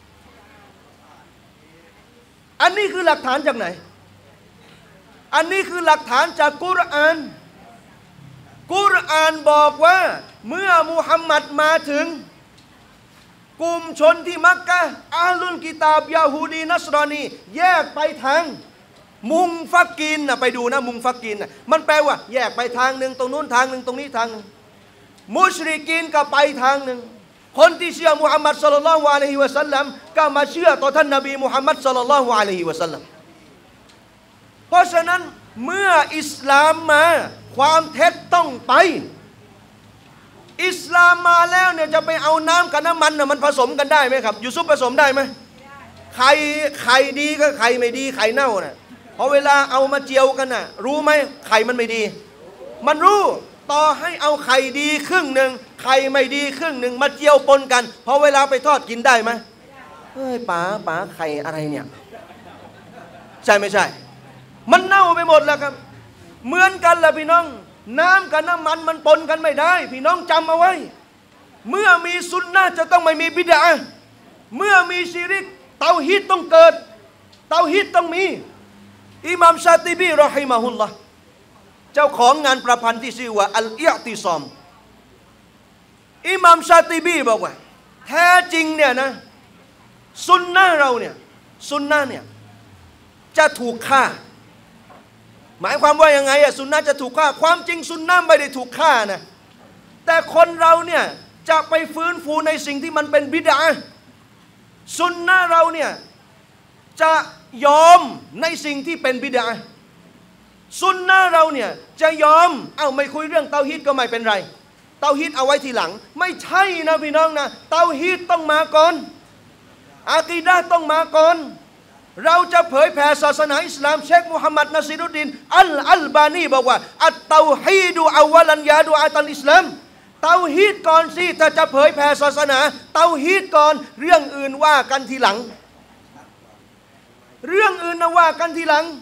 อันนี้คือหลักฐานจากไหนอันนี้คือหลักฐานจากกุรอานกุรอานบอกว่าเมื่อมุฮัมมัดมาถึงกลุ่มชนที่มักกะห์อะห์ลุลกิตาบยะฮูดีนัสรอนีแยกไปทางมุงฟักกินนะไปดูนะมุงฟักกินนะมันแปลว่าแยกไปทางหนึ่งตรงนู้นทางหนึ่งตรงนี้ทางหนึ่งมุชริกีนก็ไปทางหนึ่งคนที่เชื่อมุฮัมมัดศ็อลลัลลอฮุอะลัยฮิวะซัลลัมก็มาเชื่อต่อท่านนบีมุฮัมมัดศ็อลลัลลอฮุอะลัยฮิวะซัลลัมเพราะฉะนั้นเมื่ออิสลามมาความเท็จต้องไปอิสลามมาแล้วเนี่ยจะไปเอาน้ำกับน้ำมันน่ะมันผสมกันได้ไหมครับยูซุปผสมได้ไหมไข่ไข่ดีก็ไข่ไม่ดีไข่เน่าน่ะพอเวลาเอามาเจียวกันน่ะรู้ไหมไข่มันไม่ดีมันรู้ต่อให้เอาไข่ดีครึ่งหนึ่งไข่ไม่ดีครึ่งหนึ่งมาเจียวปนกันพอเวลาไปทอดกินได้ไหมเฮ้ยป๋าป๋าไข่อะไรเนี่ยใช่ไม่ใช่มันเน่าไปหมดแล้วครับเหมือนกันแหละพี่น้องน้ำกับน้ำมันมันปนกันไม่ได้พี่น้องจำเอาไว้เมื่อมีซุนนะห์จะต้องไม่มีบิดอะห์เมื่อมีชิริกเตาฮีดต้องเกิดเตาฮีดต้องมีอิหม่ามชาติบีรอฮิมะฮุลลอฮ์เจ้าของงานประพันธ์ที่ชื่อว่าอัลอิอติซอมอิหม่ามชาติบีบอกว่าแท้จริงเนี่ยนะซุนนะเราเนี่ยซุนนะเนี่ยจะถูกฆ่าหมายความว่ายังไงอะซุนนะจะถูกฆ่าความจริงซุนนะไม่ได้ถูกฆ่านะแต่คนเราเนี่ยจะไปฟื้นฟูในสิ่งที่มันเป็นบิดอะห์ซุนนะเราเนี่ยจะยอมในสิ่งที่เป็นบิดอะห์ซุนนะเราเนี่ยจะยอมเอ้าไม่คุยเรื่องเตาฮีดก็ไม่เป็นไรเตาฮีดเอาไว้ทีหลังไม่ใช่นะพี่น้องนะเตาฮีดต้องมาก่อนอากีดะห์ต้องมาก่อนเราจะเผยแผ่ศาสนาอิสลามเชคมุฮัมมัดนาซิรุดดินอัลอัลบานีบอกว่าอัตเตาฮีดุอาวลันยาดูอาตันอิสลามเตาฮีดก่อนสิถ้าจะเผยแผ่ศาสนาเตาฮีดก่อนเรื่องอื่นว่ากันทีหลังเรื่องอื่นนะว่ากันทีหลัง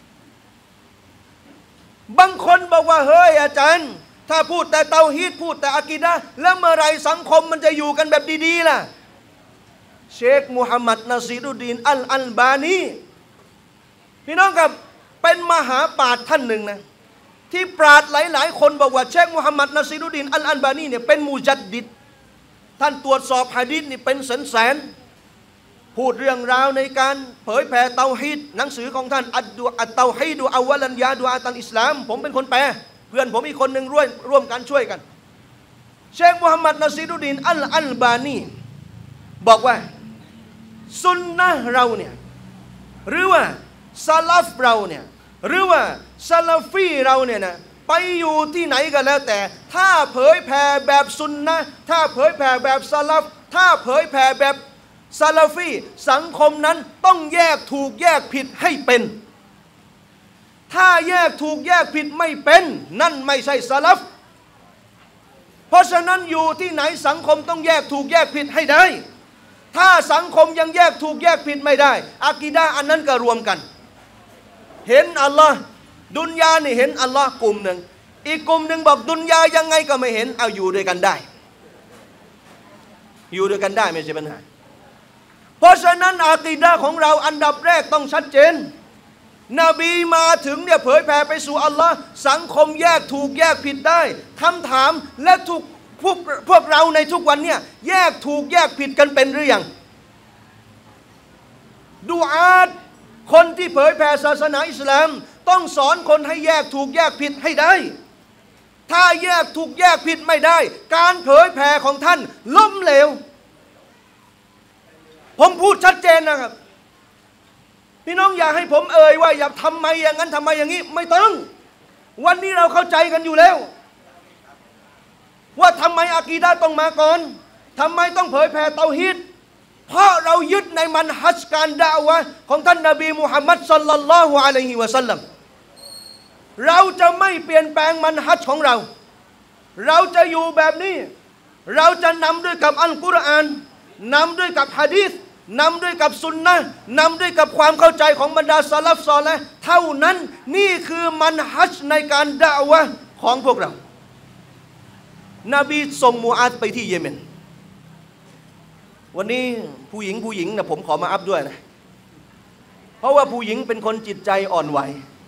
บางคนบอกว่าเฮ้ยอาจารย์ถ้าพูดแต่เตาฮีดพูดแต่อากีดะห์แล้วเมื่อไรสังคมมันจะอยู่กันแบบดีๆล่ะเชคมุฮัมมัดนาซิรุดดีนอัลอัลบานีพี่น้องครับเป็นมหาปราชญ์ท่านหนึ่งนะที่ปราชญ์หลายๆคนบอกว่าเชคมุฮัมมัดนาซิรุดดีนอัลอัลบานีเนี่ยเป็นมุจัดดิดท่านตรวจสอบหะดีษนี่เป็นแสนๆพูดเรื่องราวในการเผยแผ่เตาฮีดหนังสือของท่านอัดดูอัตเตาฮีดูอาวลันยาดูอาตันอิสลามผมเป็นคนแปลเพื่อนผมอีกคนหนึ่งร่วมร่วมกันช่วยกันเชคมุฮัมมัดนาซิรุดดีนอัลอัลบานีบอกว่าซุนนะเราเนี่ยหรือว่าซาลาฟเราเนี่ยหรือว่าซาลาฟีเราเนี่ยนะไปอยู่ที่ไหนก็แล้วแต่ถ้าเผยแผ่แบบซุนนะถ้าเผยแผ่แบบซาลาฟถ้าเผยแผ่แบบซาลาฟีสังคมนั้นต้องแยกถูกแยกผิดให้เป็นถ้าแยกถูกแยกผิดไม่เป็นนั่นไม่ใช่ซาลาฟเพราะฉะนั้นอยู่ที่ไหนสังคมต้องแยกถูกแยกผิดให้ได้ถ้าสังคมยังแยกถูกแยกผิดไม่ได้อากีดะห์อันนั้นก็รวมกันเห็นอัลลอฮ์ดุนยานี่เห็นอัลลอฮ์กลุ่มหนึ่งอีกกลุ่มหนึ่งบอกดุนยายังไงก็ไม่เห็นเอาอยู่ด้วยกันได้อยู่ด้วยกันได้ไม่ใช่ปัญหาเพราะฉะนั้นอากีดะห์ของเราอันดับแรกต้องชัดเจนนบีมาถึงเนี่ยเผยแผ่ไปสู่อัลลอฮ์สังคมแยกถูกแยกผิดได้คำถามและถูกพวกพวกเราในทุกวันเนี่ยแยกถูกแยกผิดกันเป็นหรือยังดูอาตคนที่เผยแผ่ศาสนาอิสลามต้องสอนคนให้แยกถูกแยกผิดให้ได้ถ้าแยกถูกแยกผิดไม่ได้การเผยแผ่ของท่านล้มเหลวผมพูดชัดเจนนะครับพี่น้องอย่าให้ผมเอ่ยว่าอย่าทำไมอย่างนั้นทำไมอย่างนี้ไม่ต้องวันนี้เราเข้าใจกันอยู่แล้วว่าทำไมอากีดะห์ต้องมาก่อนทำไมต้องเผยแผ่เตาฮีดเพราะเรายึดในมันฮัจการดะอ์วะห์ของท่านนบีมุฮัมมัดศ็อลลัลลอฮุอะลัยฮิวะซัลลัมเราจะไม่เปลี่ยนแปลงมันฮัจของเราเราจะอยู่แบบนี้เราจะนำด้วยกับอัลกุรอานนำด้วยกับหะดีษนำด้วยกับซุนนะห์นำด้วยกับความเข้าใจของบรรดาซะลัฟซอลิห์เท่านั้นนี่คือมันฮัจในการดะอ์วะห์ของพวกเรานบีส่งมูอาซไปที่เยเมนวันนี้ผู้หญิงผู้หญิงนะผมขอมาอัพด้วยนะเพราะว่าผู้หญิงเป็นคนจิตใจอ่อนไหว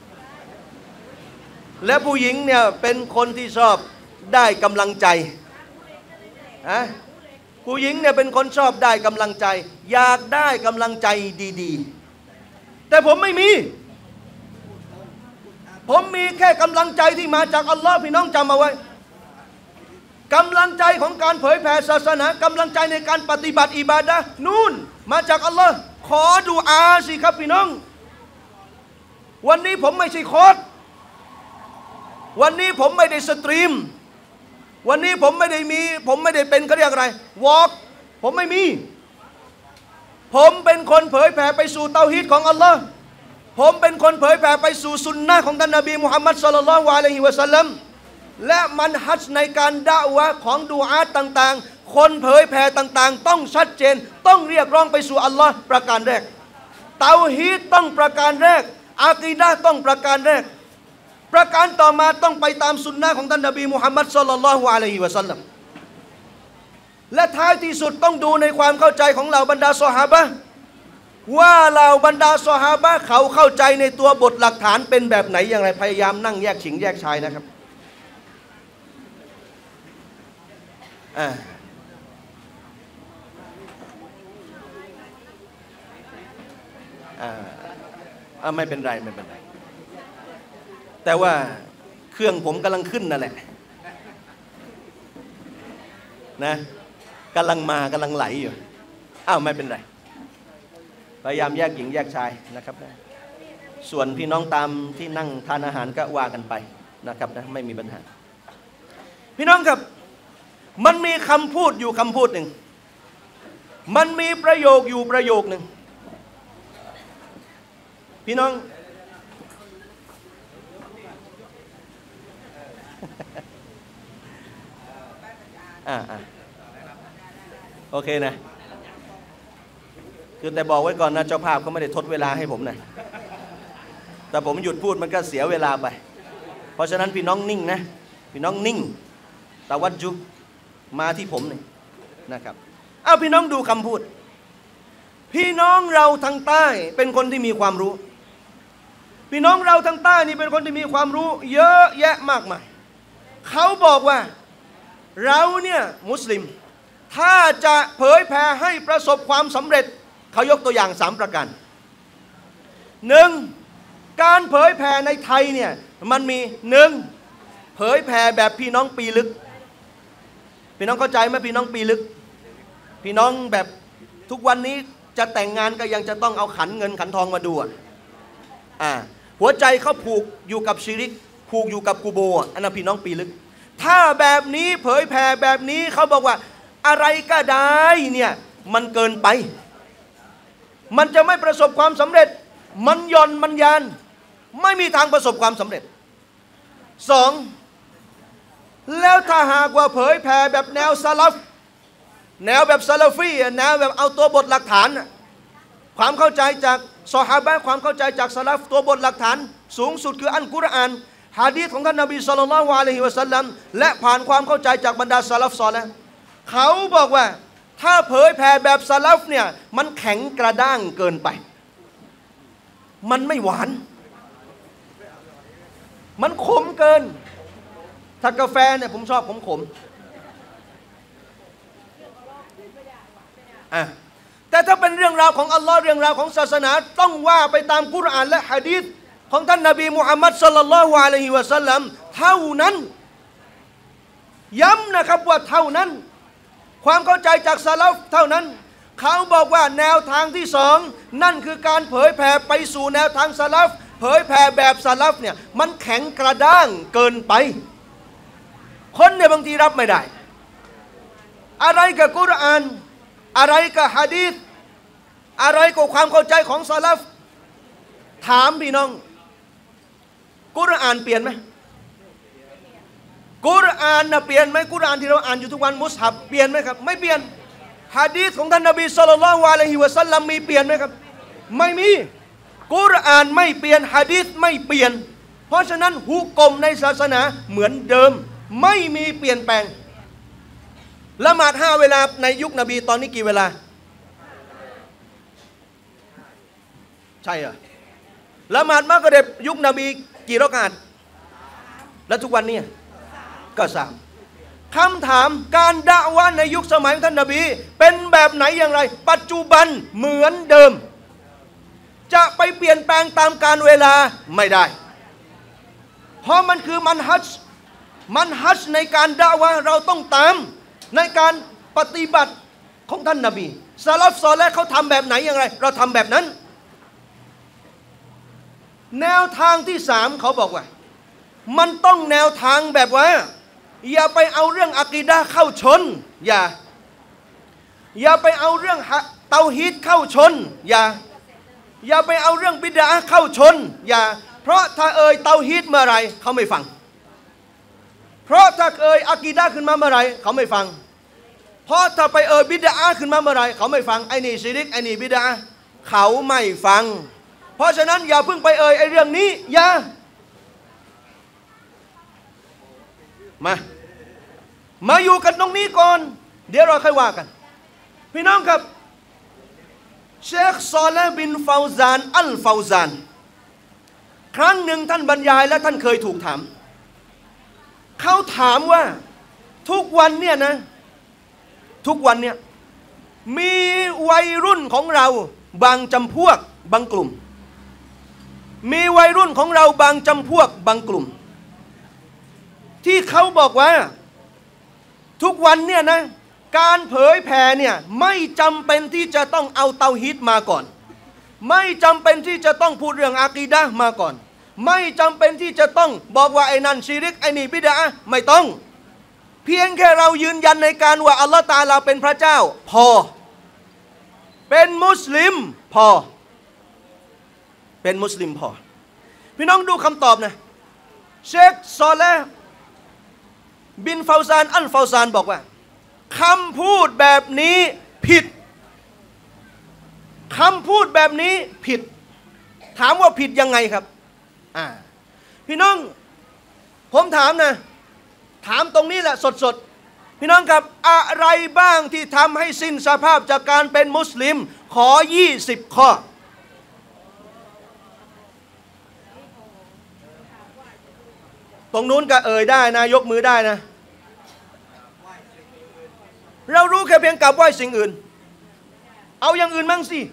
และผู้หญิงเนี่ยเป็นคนที่ชอบได้กำลังใจอะผู้หญิงเนี่ยเป็นคนชอบได้กำลังใจอยากได้กำลังใจดีๆแต่ผมไม่มีผมมีแค่กำลังใจที่มาจากอัลลอฮ์พี่น้องจำเอาไว้กำลังใจของการเผยแผ่ศาสนากำลังใจในการปฏิบัติอิบาดะห์นู่นมาจากอัลลอฮ์ขอดุอาสิครับพี่น้องวันนี้ผมไม่ใช่โค้ชวันนี้ผมไม่ได้สตรีมวันนี้ผมไม่ได้มีผมไม่ได้เป็นเขาเรียกอะไรวอล์กผมไม่มีผมเป็นคนเผยแผ่ไปสู่เตาฮีดของอัลลอฮ์ผมเป็นคนเผยแผ่ไปสู่สุนนะของท่านนบีมุฮัมมัดศ็อลลัลลอฮุอะลัยฮิวะซัลลัมและมันฮัจในการดะอ์วะห์ของดุอาต่างๆคนเผยแผ่ต่างๆต้องชัดเจนต้องเรียกร้องไปสู่อัลลอฮ์ประการแรกเตาฮีดต้องประการแรกอากีดะห์ต้องประการแรกประการต่อมาต้องไปตามสุนนะของท่านนบีมุฮัมมัดศ็อลลัลลอฮุอะลัยฮิวะซัลลัมและท้ายที่สุดต้องดูในความเข้าใจของเหล่าบรรดาซอฮาบะห์ว่าเราบรรดาซอฮาบะห์เขาเข้าใจในตัวบทหลักฐานเป็นแบบไหนอย่างไรพยายามนั่งแยกหญิงแยกชายนะครับอ่าอ่าไม่เป็นไรไม่เป็นไรแต่ว่าเครื่องผมกำลังขึ้นนั่นแหละนะกำลังมากำลังไหลอยู่อ้าวไม่เป็นไรพยายามแยกหญิงแยกชายนะครับนะส่วนพี่น้องตามที่นั่งทานอาหารก็ว่ากันไปนะครับนะไม่มีปัญหาพี่น้องครับมันมีคำพูดอยู่คำพูดหนึ่งมันมีประโยคอยู่ประโยคหนึ่งพี่น้องอ่าอ่าโอเคนะคือแต่บอกไว้ก่อนนะเจ้าภาพเขาไม่ได้ทดเวลาให้ผมนะแต่ผมหยุดพูดมันก็เสียเวลาไปเพราะฉะนั้นพี่น้องนิ่งนะพี่น้องนิ่งตะวัดจุมาที่ผมนี่นะครับเอาพี่น้องดูคำพูดพี่น้องเราทางใต้เป็นคนที่มีความรู้พี่น้องเราทางใต้นี่เป็นคนที่มีความรู้เยอะแยะมากมายเขาบอกว่าเราเนี่ยมุสลิมถ้าจะเผยแผ่ให้ประสบความสำเร็จเขายกตัวอย่างสามประการหนึ่งการเผยแผ่ในไทยเนี่ยมันมีหนึ่งเผยแผ่แบบพี่น้องปีลึกพี่น้องเข้าใจไหมพี่น้องปีลึกพี่น้องแบบทุกวันนี้จะแต่งงานก็ยังจะต้องเอาขันเงินขันทองมาดูอ่าหัวใจเขาผูกอยู่กับชิริกผูกอยู่กับกูโบอันนั้นพี่น้องปีลึกถ้าแบบนี้เผยแผ่แบบนี้เขาบอกว่าอะไรก็ได้เนี่ยมันเกินไปมันจะไม่ประสบความสำเร็จมันย่อนมันยานไม่มีทางประสบความสำเร็จสองแล้วถ้าหากว่าเผยแผ่แบบแนวซาลฟแนวแบบซาลฟีแนวแบบเอาตัวบทหลักฐานความเข้าใจจากซอฮาบะห์ความเข้าใจจากซาลฟตัวบทหลักฐานสูงสุดคืออัลกุรอานหะดีษของท่านนบีศ็อลลัลลอฮุอะลัยฮิวะซัลลัมและผ่านความเข้าใจจากบรรดาซาลฟซอลิห์เขาบอกว่าถ้าเผยแผ่แบบซาลฟเนี่ยมันแข็งกระด้างเกินไปมันไม่หวานมันขมเกินถ้ากาแฟเนี่ยผมชอบขมขมอ่ะแต่ถ้าเป็นเรื่องราวของอัลลอฮ์เรื่องราวของศาสนาต้องว่าไปตามกุรอานและหะดีษของท่านนบีมุฮัมมัดศ็อลลัลลอฮุอะลัยฮิวะซัลลัมเท่านั้นย้ำนะครับว่าเท่านั้นความเข้าใจจากซาลฟเท่านั้นเขาบอกว่าแนวทางที่สองนั่นคือการเผยแผ่ไปสู่แนวทางซาลฟเผยแผ่แบบซาลฟเนี่ยมันแข็งกระด้างเกินไปคนเนี่ยบางทีรับไม่ได้อะไรกับกุรอานอะไรกับหะดีษอะไรกับความเข้าใจของซาลฟถามพี่น้องกุรอานเปลี่ยนไหมกุรอานนะเปลี่ยนไหมกุรอานที่เราอ่านอยู่ทุกวันมุสฮับเปลี่ยนไหมครับไม่เปลี่ยนหะดีษของท่านนบีศ็อลลัลลอฮุอะลัยฮิวะซัลลัมมีเปลี่ยนไหมครับไม่มีกุรอานไม่เปลี่ยนหะดีษไม่เปลี่ยนเพราะฉะนั้นฮุกมในศาสนาเหมือนเดิมไม่มีเปลี่ยนแปลงละหมาดห้าเวลาในยุคนบีตอนนี้กี่เวลาใช่เหรอละหมาดมักริบยุคนบีกี่รอกาตแล้วทุกวันนี้ก็สามคำถามการดะวะในยุคสมัยท่านนบีเป็นแบบไหนอย่างไรปัจจุบันเหมือนเดิมจะไปเปลี่ยนแปลงตามการเวลาไม่ได้เพราะมันคือมันฮัจมันฮัจในการดะวะเราต้องตามในการปฏิบัติของท่านนบีซาลฟซอลิห์เขาทำแบบไหนอย่างไรเราทำแบบนั้นแนวทางที่สามเขาบอกว่ามันต้องแนวทางแบบว่าอย่าไปเอาเรื่องอะกีดะห์เข้าชนอย่าอย่าไปเอาเรื่องเตาฮีดเข้าชนอย่าอย่าไปเอาเรื่องบิดาเข้าชนอย่าเพราะถ้าเอ่ยเตาฮีดเมื่อไรเขาไม่ฟังเพราะถ้าเอ่ยอะกีดะห์ขึ้นมาเมื่อไรเขาไม่ฟังเพราะถ้าไปเอ่ยบิดาขึ้นมาเมื่อไรเขาไม่ฟังไอ้นี่ชิริกไอ้นี่บิดาเขาไม่ฟังเพราะฉะนั้นอย่าเพิ่งไปเอ่ยไอ้เรื่องนี้อย่ามามาอยู่กันตรงนี้ก่อนเดี๋ยวเราค่อยว่ากันพี่น้องครับเชคซอเลห์บินฟาวซานอัลฟาวซานครั้งหนึ่งท่านบรรยายและท่านเคยถูกถามเขาถามว่าทุกวันเนี่ยนะทุกวันเนี่ยมีวัยรุ่นของเราบางจำพวกบางกลุ่มมีวัยรุ่นของเราบางจำพวกบางกลุ่มที่เขาบอกว่าทุกวันเนี่ยนะการเผยแผ่เนี่ยไม่จำเป็นที่จะต้องเอาเตาฮีดมาก่อนไม่จำเป็นที่จะต้องพูดเรื่องอากีดะห์มาก่อนไม่จำเป็นที่จะต้องบอกว่าไอ้นั่นชิริกไอ้นี่บิดอะห์ไม่ต้องเพียงแค่เรายืนยันในการว่าอัลลอฮฺตะอาลาเป็นพระเจ้าพอเป็นมุสลิมพอเป็นมุสลิมพอพี่น้องดูคำตอบนะเชคซอเลห์บินฟาวซานอัลฟาวซานบอกว่าคำพูดแบบนี้ผิดคำพูดแบบนี้ผิดถามว่าผิดยังไงครับอ่าพี่น้องผมถามนะถามตรงนี้แหละสดๆพี่น้องครับอะไรบ้างที่ทำให้สิ้นสภาพจากการเป็นมุสลิมขอยี่สิบข้อตรงนู้นก็เอ่ยได้นะยกมือได้นะเรารู้แค่เพียงกับไหว้สิ่งอื่นเอาอย่างอื่นมั่งสิ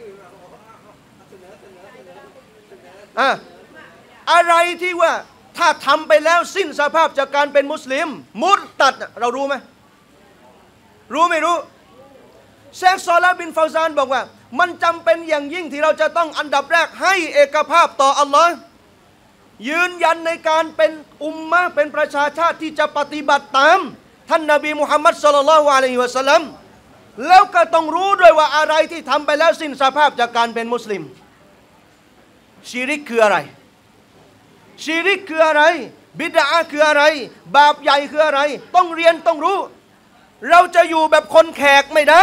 อะอะไรที่ว่าถ้าทำไปแล้วสิ้นสภาพจากการเป็นมุสลิมมุรตัดเรารู้ไหมรู้ไม่รู้เชคซอเลห์บินฟาวซานบอกว่ามันจำเป็นอย่างยิ่งที่เราจะต้องอันดับแรกให้เอกภาพต่ออัลลอฮ์ยืนยันในการเป็นอุมมะห์เป็นประชาชาติที่จะปฏิบัติตามท่านนบีมุฮัมมัดศ็อลลัลลอฮุอะลัยฮิวะซัลลัมแล้วก็ต้องรู้ด้วยว่าอะไรที่ทำไปแล้วสิ้นสภาพจากการเป็นมุสลิมชิริกคืออะไรชิริกคืออะไรบิดอะห์คืออะไรบาปใหญ่คืออะไรต้องเรียนต้องรู้เราจะอยู่แบบคนแขกไม่ได้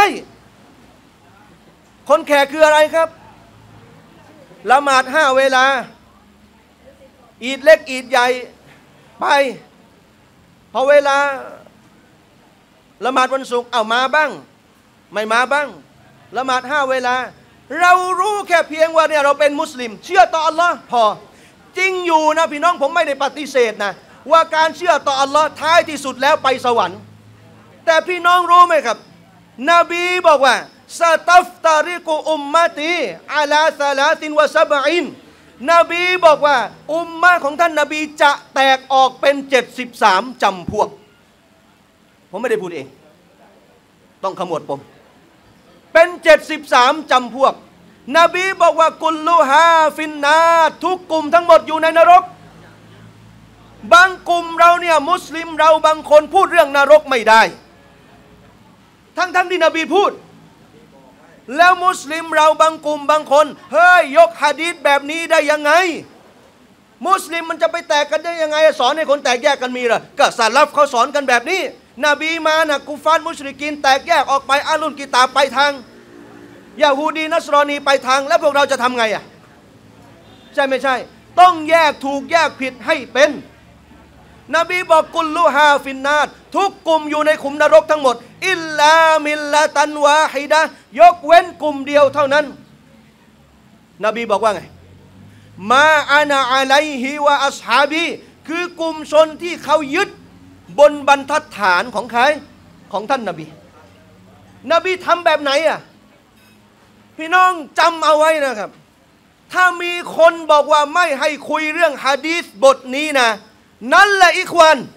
คนแขกคืออะไรครับละหมาดห้าเวลาอีดเล็กอีดใหญ่ไปพอเวลาละหมาดวันศุกร์เอามาบ้างไม่มาบ้างละหมาดห้าเวลาเรารู้แค่เพียงว่าเนี่ยเราเป็นมุสลิมเชื่อต่ออัลลอฮ์พอจริงอยู่นะพี่น้องผมไม่ได้ปฏิเสธนะว่าการเชื่อต่ออัลลอฮ์ท้ายที่สุดแล้วไปสวรรค์แต่พี่น้องรู้ไหมครับนบีบอกว่าซาตัฟตาริกุอุมมะตีอาลาซาลาตินวะซับอินนบีบอกว่าอุมมะของท่านนบีจะแตกออกเป็นเจ็ดสิบสามจำพวกผมไม่ได้พูดเองต้องขมวดปมเป็นเจ็ดสิบสามจำพวกนบีบอกว่ากุลลูฮาฟินนาทุกกลุ่มทั้งหมดอยู่ในนรกบางกลุ่มเราเนี่ยมุสลิมเราบางคนพูดเรื่องนรกไม่ได้ทั้งทั้งที่นบีพูดแล้วมุสลิมเราบางกลุ่มบางคนเฮ้ยยกหะดีษแบบนี้ได้ยังไงมุสลิมมันจะไปแตกกันได้ยังไงสอนให้คนแตกแยกกันมีเหรอก็ซะลัฟเขาสอนกันแบบนี้นบีมานะกุฟาร์มุชริกีนแตกแยกออกไปอาลุนกิตาบไปทางยะฮูดีนัสรอนีไปทางแล้วพวกเราจะทำไงอ่ะใช่ไม่ใช่ต้องแยกถูกแยกผิดให้เป็นนบีบอกกุลลูฮาฟินนาตทุกกลุ่มอยู่ในขุมนรกทั้งหมดอิลลามิลละตันวาฮิดะยกเว้นกลุ่มเดียวเท่านั้นนบีบอกว่าไงมาอานะอะลัยฮิวะอัศฮาบีคือกลุ่มชนที่เขายึดบนบรรทัดฐานของใครของท่านนบีนบีทำแบบไหนอ่ะพี่น้องจำเอาไว้นะครับถ้ามีคนบอกว่าไม่ให้คุยเรื่องหะดีษบทนี้นะนั่นแหละอิควาน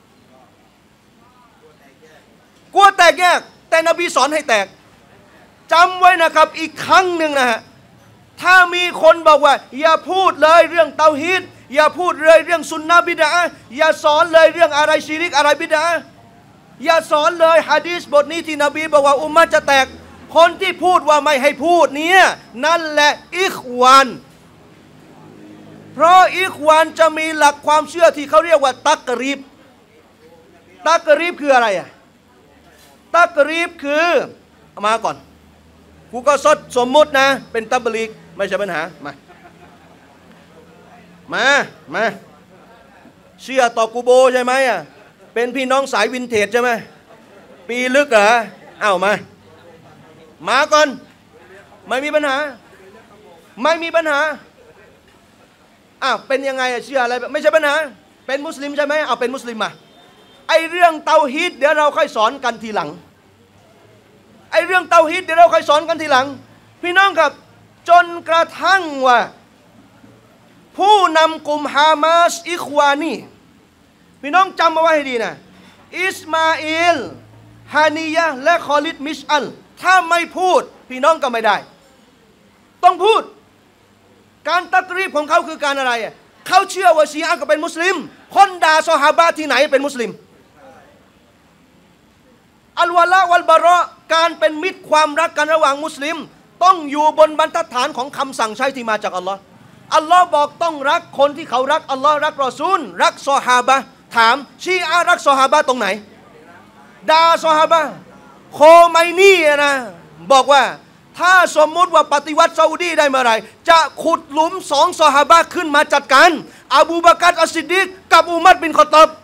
กลัวแตกแยกแต่นบีสอนให้แตกจำไว้นะครับอีกครั้งหนึ่งนะฮะถ้ามีคนบอกว่าอย่าพูดเลยเรื่องเตาฮีดอย่าพูดเลยเรื่องซุนนะบิดอะห์อย่าสอนเลยเรื่องอะไรชิริกอะไรบิดอะห์อย่าสอนเลยหะดีษบทนี้ที่นบีบอกว่าอุมมะจะแตกคนที่พูดว่าไม่ให้พูดเนี่ยนั่นแหละอิควานเพราะอิควานจะมีหลักความเชื่อที่เขาเรียกว่าตักรีบตักรีบคืออะไรอ่ะตักรีบคือเอามาก่อนกูก็สดสมมุตินะเป็นตับลีกไม่ใช่ปัญหามามามาเชื่อต่อกูโบใช่ไหมอ่ะเป็นพี่น้องสายวินเทจใช่ไหมปีลึกเหรอเอ้ามามาก่อนไม่มีปัญหาไม่มีปัญหาอ้าวเป็นยังไงเชื่ออะไรไม่ใช่ปัญหาเป็นมุสลิมใช่ไหมเอาเป็นมุสลิมมาไอเรื่องเตาฮีดเดี๋ยวเราค่อยสอนกันทีหลังไอเรื่องเตาฮีดเดี๋ยวเราค่อยสอนกันทีหลังพี่น้องครับจนกระทั่งว่าผู้นำกลุ่มฮามาสอิควานีพี่น้องจำเอาไว้ให้ดีนะอิสมาอิลฮานียะและคอลิดมิชอัลถ้าไม่พูดพี่น้องก็ไม่ได้ต้องพูดการตักรีบของเขาคือการอะไรเขาเชื่อว่าชีอะห์ก็เป็นมุสลิมคนด่าซอฮาบะห์ที่ไหนเป็นมุสลิมอัลวะละวัลบะเราะห์การเป็นมิตรความรักกันระหว่างมุสลิมต้องอยู่บนบรรทัดฐานของคำสั่งใช้ที่มาจากอัลลอฮ์อัลลอฮ์บอกต้องรักคนที่เขารักอัลลอฮ์รักรอซูลรักซอฮาบะห์ถามชีอะห์รักซอฮาบะห์ตรงไหนด่าซอฮาบะห์โคไมนีนะบอกว่าถ้าสมมุติว่าปฏิวัติซาอุดีได้เมื่อไรจะขุดหลุมสองซอฮาบะห์ขึ้นมาจัดการอบูบักรอัสซิดดีกกับอุมัรบินคอฏฏอบ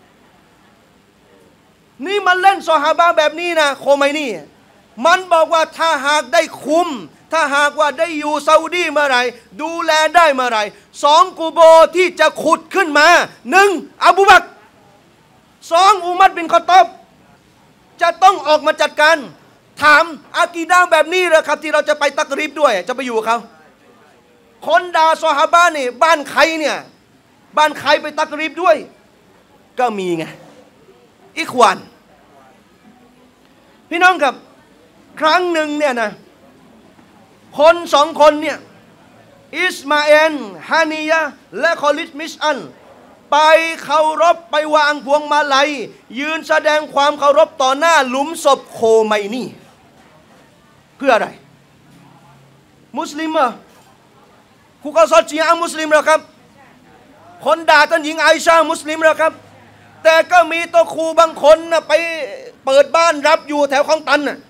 นี่มันเล่นซอฮาบะห์แบบนี้นะโคไมนีมันบอกว่าถ้าหากได้คุมถ้าหากว่าได้อยู่ซาอุดีเมื่อไรดูแลได้เมื่อไรสองกูโบที่จะขุดขึ้นมาหนึ่งอบูบักรสองอุมัรบินคอฏฏอบจะต้องออกมาจัดการถามอากีดะแบบนี้เหรอครับที่เราจะไปตักรีบด้วยจะไปอยู่กับเขาคนด่าซอฮาบะห์นี่บ้านใครเนี่ยบ้านใครไปตักรีบด้วยก็มีไงอิควานพี่น้องครับครั้งหนึ่งเนี่ยนะคนสองคนเนี่ยอิสมาเอลฮานียะและคอลิดมิชอัลไปเคารพไปวางพวงมาลัยยืนแสดงความเคารพต่อหน้าหลุมศพโคไมนีเพื่ออะไรมุสลิมเหรอครูกอซอดชีอะห์มุสลิมเหรอครับคนด่าท่านหญิงไอชามุสลิมเหรอครับแต่ก็มีตัวครูบางคนนะไปเปิดบ้านรับอยู่แถวคลองตันน่ะ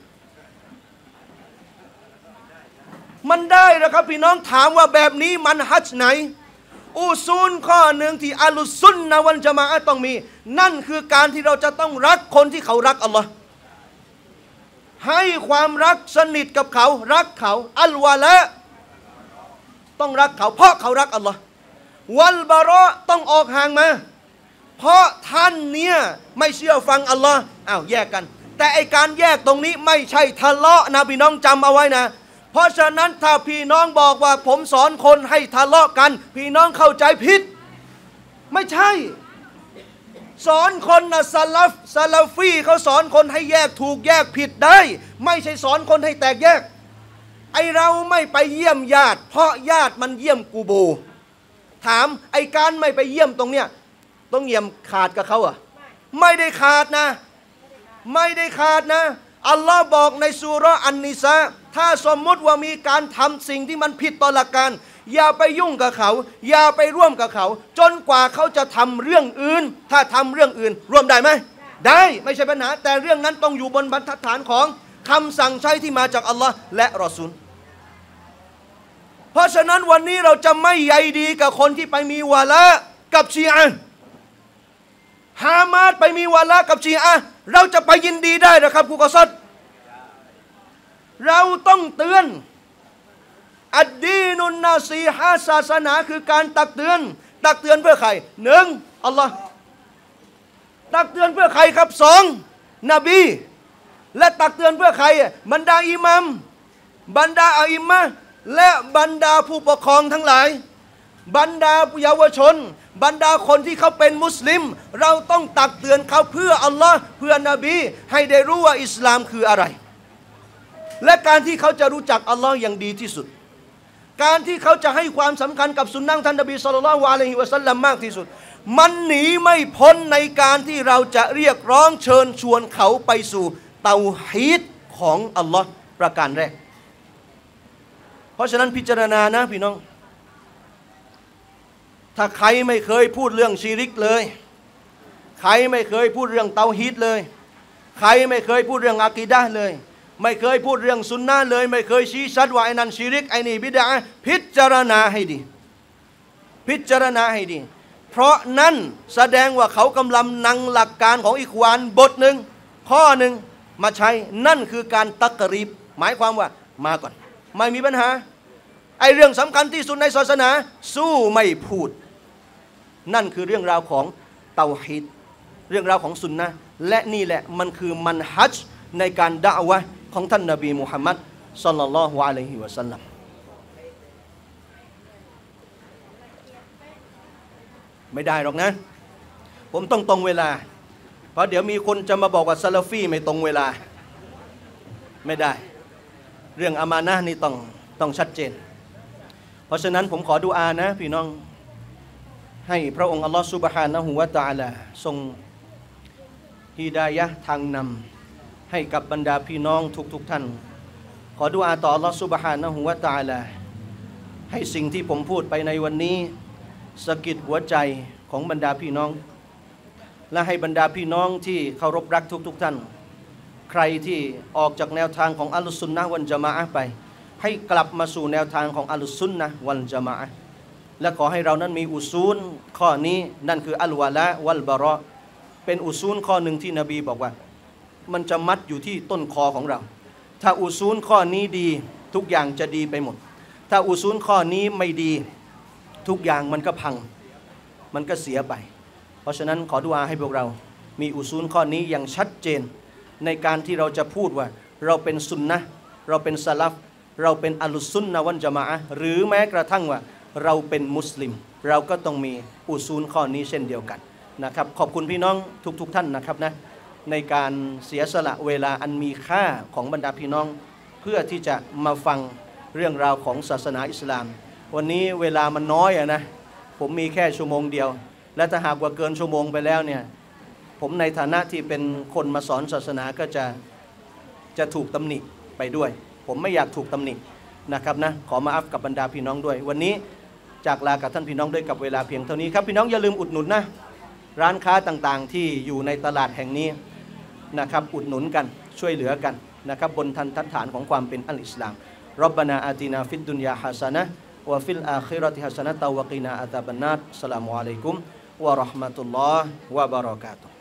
มันได้หรอครับพี่น้องถามว่าแบบนี้มันฮัจญ์ไหนอุซูลข้อหนึ่งที่อัลลุสซุนนะวัลญะมาอะห์ต้องมีนั่นคือการที่เราจะต้องรักคนที่เขารักอัลลอฮ์ให้ความรักสนิทกับเขารักเขาอัลวะละต้องรักเขาเพราะเขารักอัลลอฮ์วัลบะเราะห์ต้องออกห่างมาเพราะท่านเนี่ยไม่เชื่อฟังอัลลอฮ์อ้าวแยกกันแต่ไอการแยกตรงนี้ไม่ใช่ทะเลาะนะพี่น้องจำเอาไว้นะเพราะฉะนั้นถ้าพี่น้องบอกว่าผมสอนคนให้ทะเลาะกันพี่น้องเข้าใจผิดไม่ใช่สอนคนนะซะลัฟซะลาฟีเขาสอนคนให้แยกถูกแยกผิดได้ไม่ใช่สอนคนให้แตกแยกไอเราไม่ไปเยี่ยมญาติเพราะญาติมันเยี่ยมกูโบถามไอการไม่ไปเยี่ยมตรงเนี้ยต้องเยี่ยมขาดกับเขาอ่ะไม่ได้ขาดนะไม่ได้ขาดนะอัลลอฮ์บอกในซูเราะห์อันนิสาถ้าสมมุติว่ามีการทำสิ่งที่มันผิดต่อหลักการอย่าไปยุ่งกับเขาอย่าไปร่วมกับเขาจนกว่าเขาจะทำเรื่องอื่นถ้าทำเรื่องอื่นร่วมได้ไหมได้ไม่ใช่ปัญหาแต่เรื่องนั้นต้องอยู่บนบรรทัดฐานของคำสั่งใช้ที่มาจากอัลลอฮ์และรอซูลเพราะฉะนั้นวันนี้เราจะไม่ใยดีกับคนที่ไปมีวาระกับชีอะห์ฮามาสไปมีวาระกับชีอะห์เราจะไปยินดีได้หรือครับครูกอซอดเราต้องเตือนอัดดีนุนนาซีฮะศาสนาคือการตักเตือนตักเตือนเพื่อใครหนึ่งอัลลอฮ์ตักเตือนเพื่อใครครับสองนบีและตักเตือนเพื่อใครบรรดาอิหมัมบรรดาอาอิมะห์และบรรดาผู้ปกครองทั้งหลายบรรดาเยาวชนบรรดาคนที่เขาเป็นมุสลิมเราต้องตักเตือนเขาเพื่ออัลลอฮ์เพื่อนบีให้ได้รู้ว่าอิสลามคืออะไรและการที่เขาจะรู้จักอัลลอฮ์อย่างดีที่สุดการที่เขาจะให้ความสำคัญกับสุนนะท่านนบีศ็อลลัลลอฮุอะลัยฮิวะซัลลัมมากที่สุดมันหนีไม่พ้นในการที่เราจะเรียกร้องเชิญชวนเขาไปสู่เตาฮีดของอัลลอฮ์ประการแรกเพราะฉะนั้นพิจารณานะพี่น้องถ้าใครไม่เคยพูดเรื่องชิริกเลยใครไม่เคยพูดเรื่องเตาฮีดเลยใครไม่เคยพูดเรื่องอากีดะห์เลยไม่เคยพูดเรื่องสุนนะเลยไม่เคยชี้ชัดว่าไอ้นั่นชิริกไอ้นี่บิดอะห์พิจารณาให้ดีพิจารณาให้ดีเพราะนั่นแสดงว่าเขากำลังนำหลักการของอิควานบทหนึ่งข้อหนึ่งมาใช้นั่นคือการตักรีบหมายความว่ามาก่อนไม่มีปัญหาไอเรื่องสำคัญที่สุดในศาสนาสู้ไม่พูดนั่นคือเรื่องราวของเตาฮีดเรื่องราวของสุนนะและนี่แหละมันคือมันฮัจในการดะอ์วะห์ของท่านนบีมุฮัมมัดศ็อลลัลลอฮุอะลัยฮิวะซัลลัมไม่ได้หรอกนะผมต้องตรงเวลาเพราะเดี๋ยวมีคนจะมาบอกว่าซะลาฟีไม่ตรงเวลาไม่ได้เรื่องอามานะห์นี่ต้องต้องชัดเจนเพราะฉะนั้นผมขอดุอานะพี่น้องให้พระองค์อัลลอฮฺซุบฮานะฮูวะตะอาลาทรงฮิดายะห์ทางนำให้กับบรรดาพี่น้องทุกๆ ท่านขอดุอาต่ออัลลอฮฺซุบฮานะฮูวะตะอาลาให้สิ่งที่ผมพูดไปในวันนี้สะกิดหัวใจของบรรดาพี่น้องและให้บรรดาพี่น้องที่เคารพรักทุกๆ ท่านใครที่ออกจากแนวทางของอัลลุสซุนนะฮ์วัลญะมาอะห์ไปให้กลับมาสู่แนวทางของอัลลุสซุนนะฮ์วัลญะมาอะห์และขอให้เรานั้นมีอุซูลข้อนี้นั่นคืออัลวะลาวัลบะเราะห์เป็นอุซูลข้อหนึ่งที่นบีบอกว่ามันจะมัดอยู่ที่ต้นคอของเราถ้าอุซูลข้อนี้ดีทุกอย่างจะดีไปหมดถ้าอุซูลข้อนี้ไม่ดีทุกอย่างมันก็พังมันก็เสียไปเพราะฉะนั้นขอดุอาให้พวกเรามีอุซูลข้อนี้อย่างชัดเจนในการที่เราจะพูดว่าเราเป็นซุนนะห์เราเป็นซะลัฟเราเป็นอัลลุสซุนนะฮ์วัลญะมาอะห์หรือแม้กระทั่งว่าเราเป็นมุสลิมเราก็ต้องมีอุซูลข้อนี้เช่นเดียวกันนะครับขอบคุณพี่น้องทุกๆ ท่านนะครับนะในการเสียสละเวลาอันมีค่าของบรรดาพี่น้องเพื่อที่จะมาฟังเรื่องราวของศาสนาอิสลามวันนี้เวลามันน้อยอะนะผมมีแค่ชั่วโมงเดียวและถ้าหากว่าเกินชั่วโมงไปแล้วเนี่ยผมในฐานะที่เป็นคนมาสอนศาสนาก็จะจะถูกตำหนิไปด้วยผมไม่อยากถูกตำหนินะครับนะขอมาอัฟกับบรรดาพี่น้องด้วยวันนี้จากลากับท่านพี่น้องด้วยกับเวลาเพียงเท่านี้ครับพี่น้องอย่าลืมอุดหนุนนะร้านค้าต่างๆที่อยู่ในตลาดแห่งนี้นะครับอุดหนุนกันช่วยเหลือกันนะครับบนทันทัดฐานของความเป็นอัลอิสลามร็อบบานาอาตินาฟิดดุนยาฮะซะนะห์วะฟิลอาคิเราะติฮะซะนะห์วะกีนาอาซาบันนารอัสสลามุอะลัยกุมวะเราะห์มะตุลลอฮ์วะบะเราะกาตุฮ์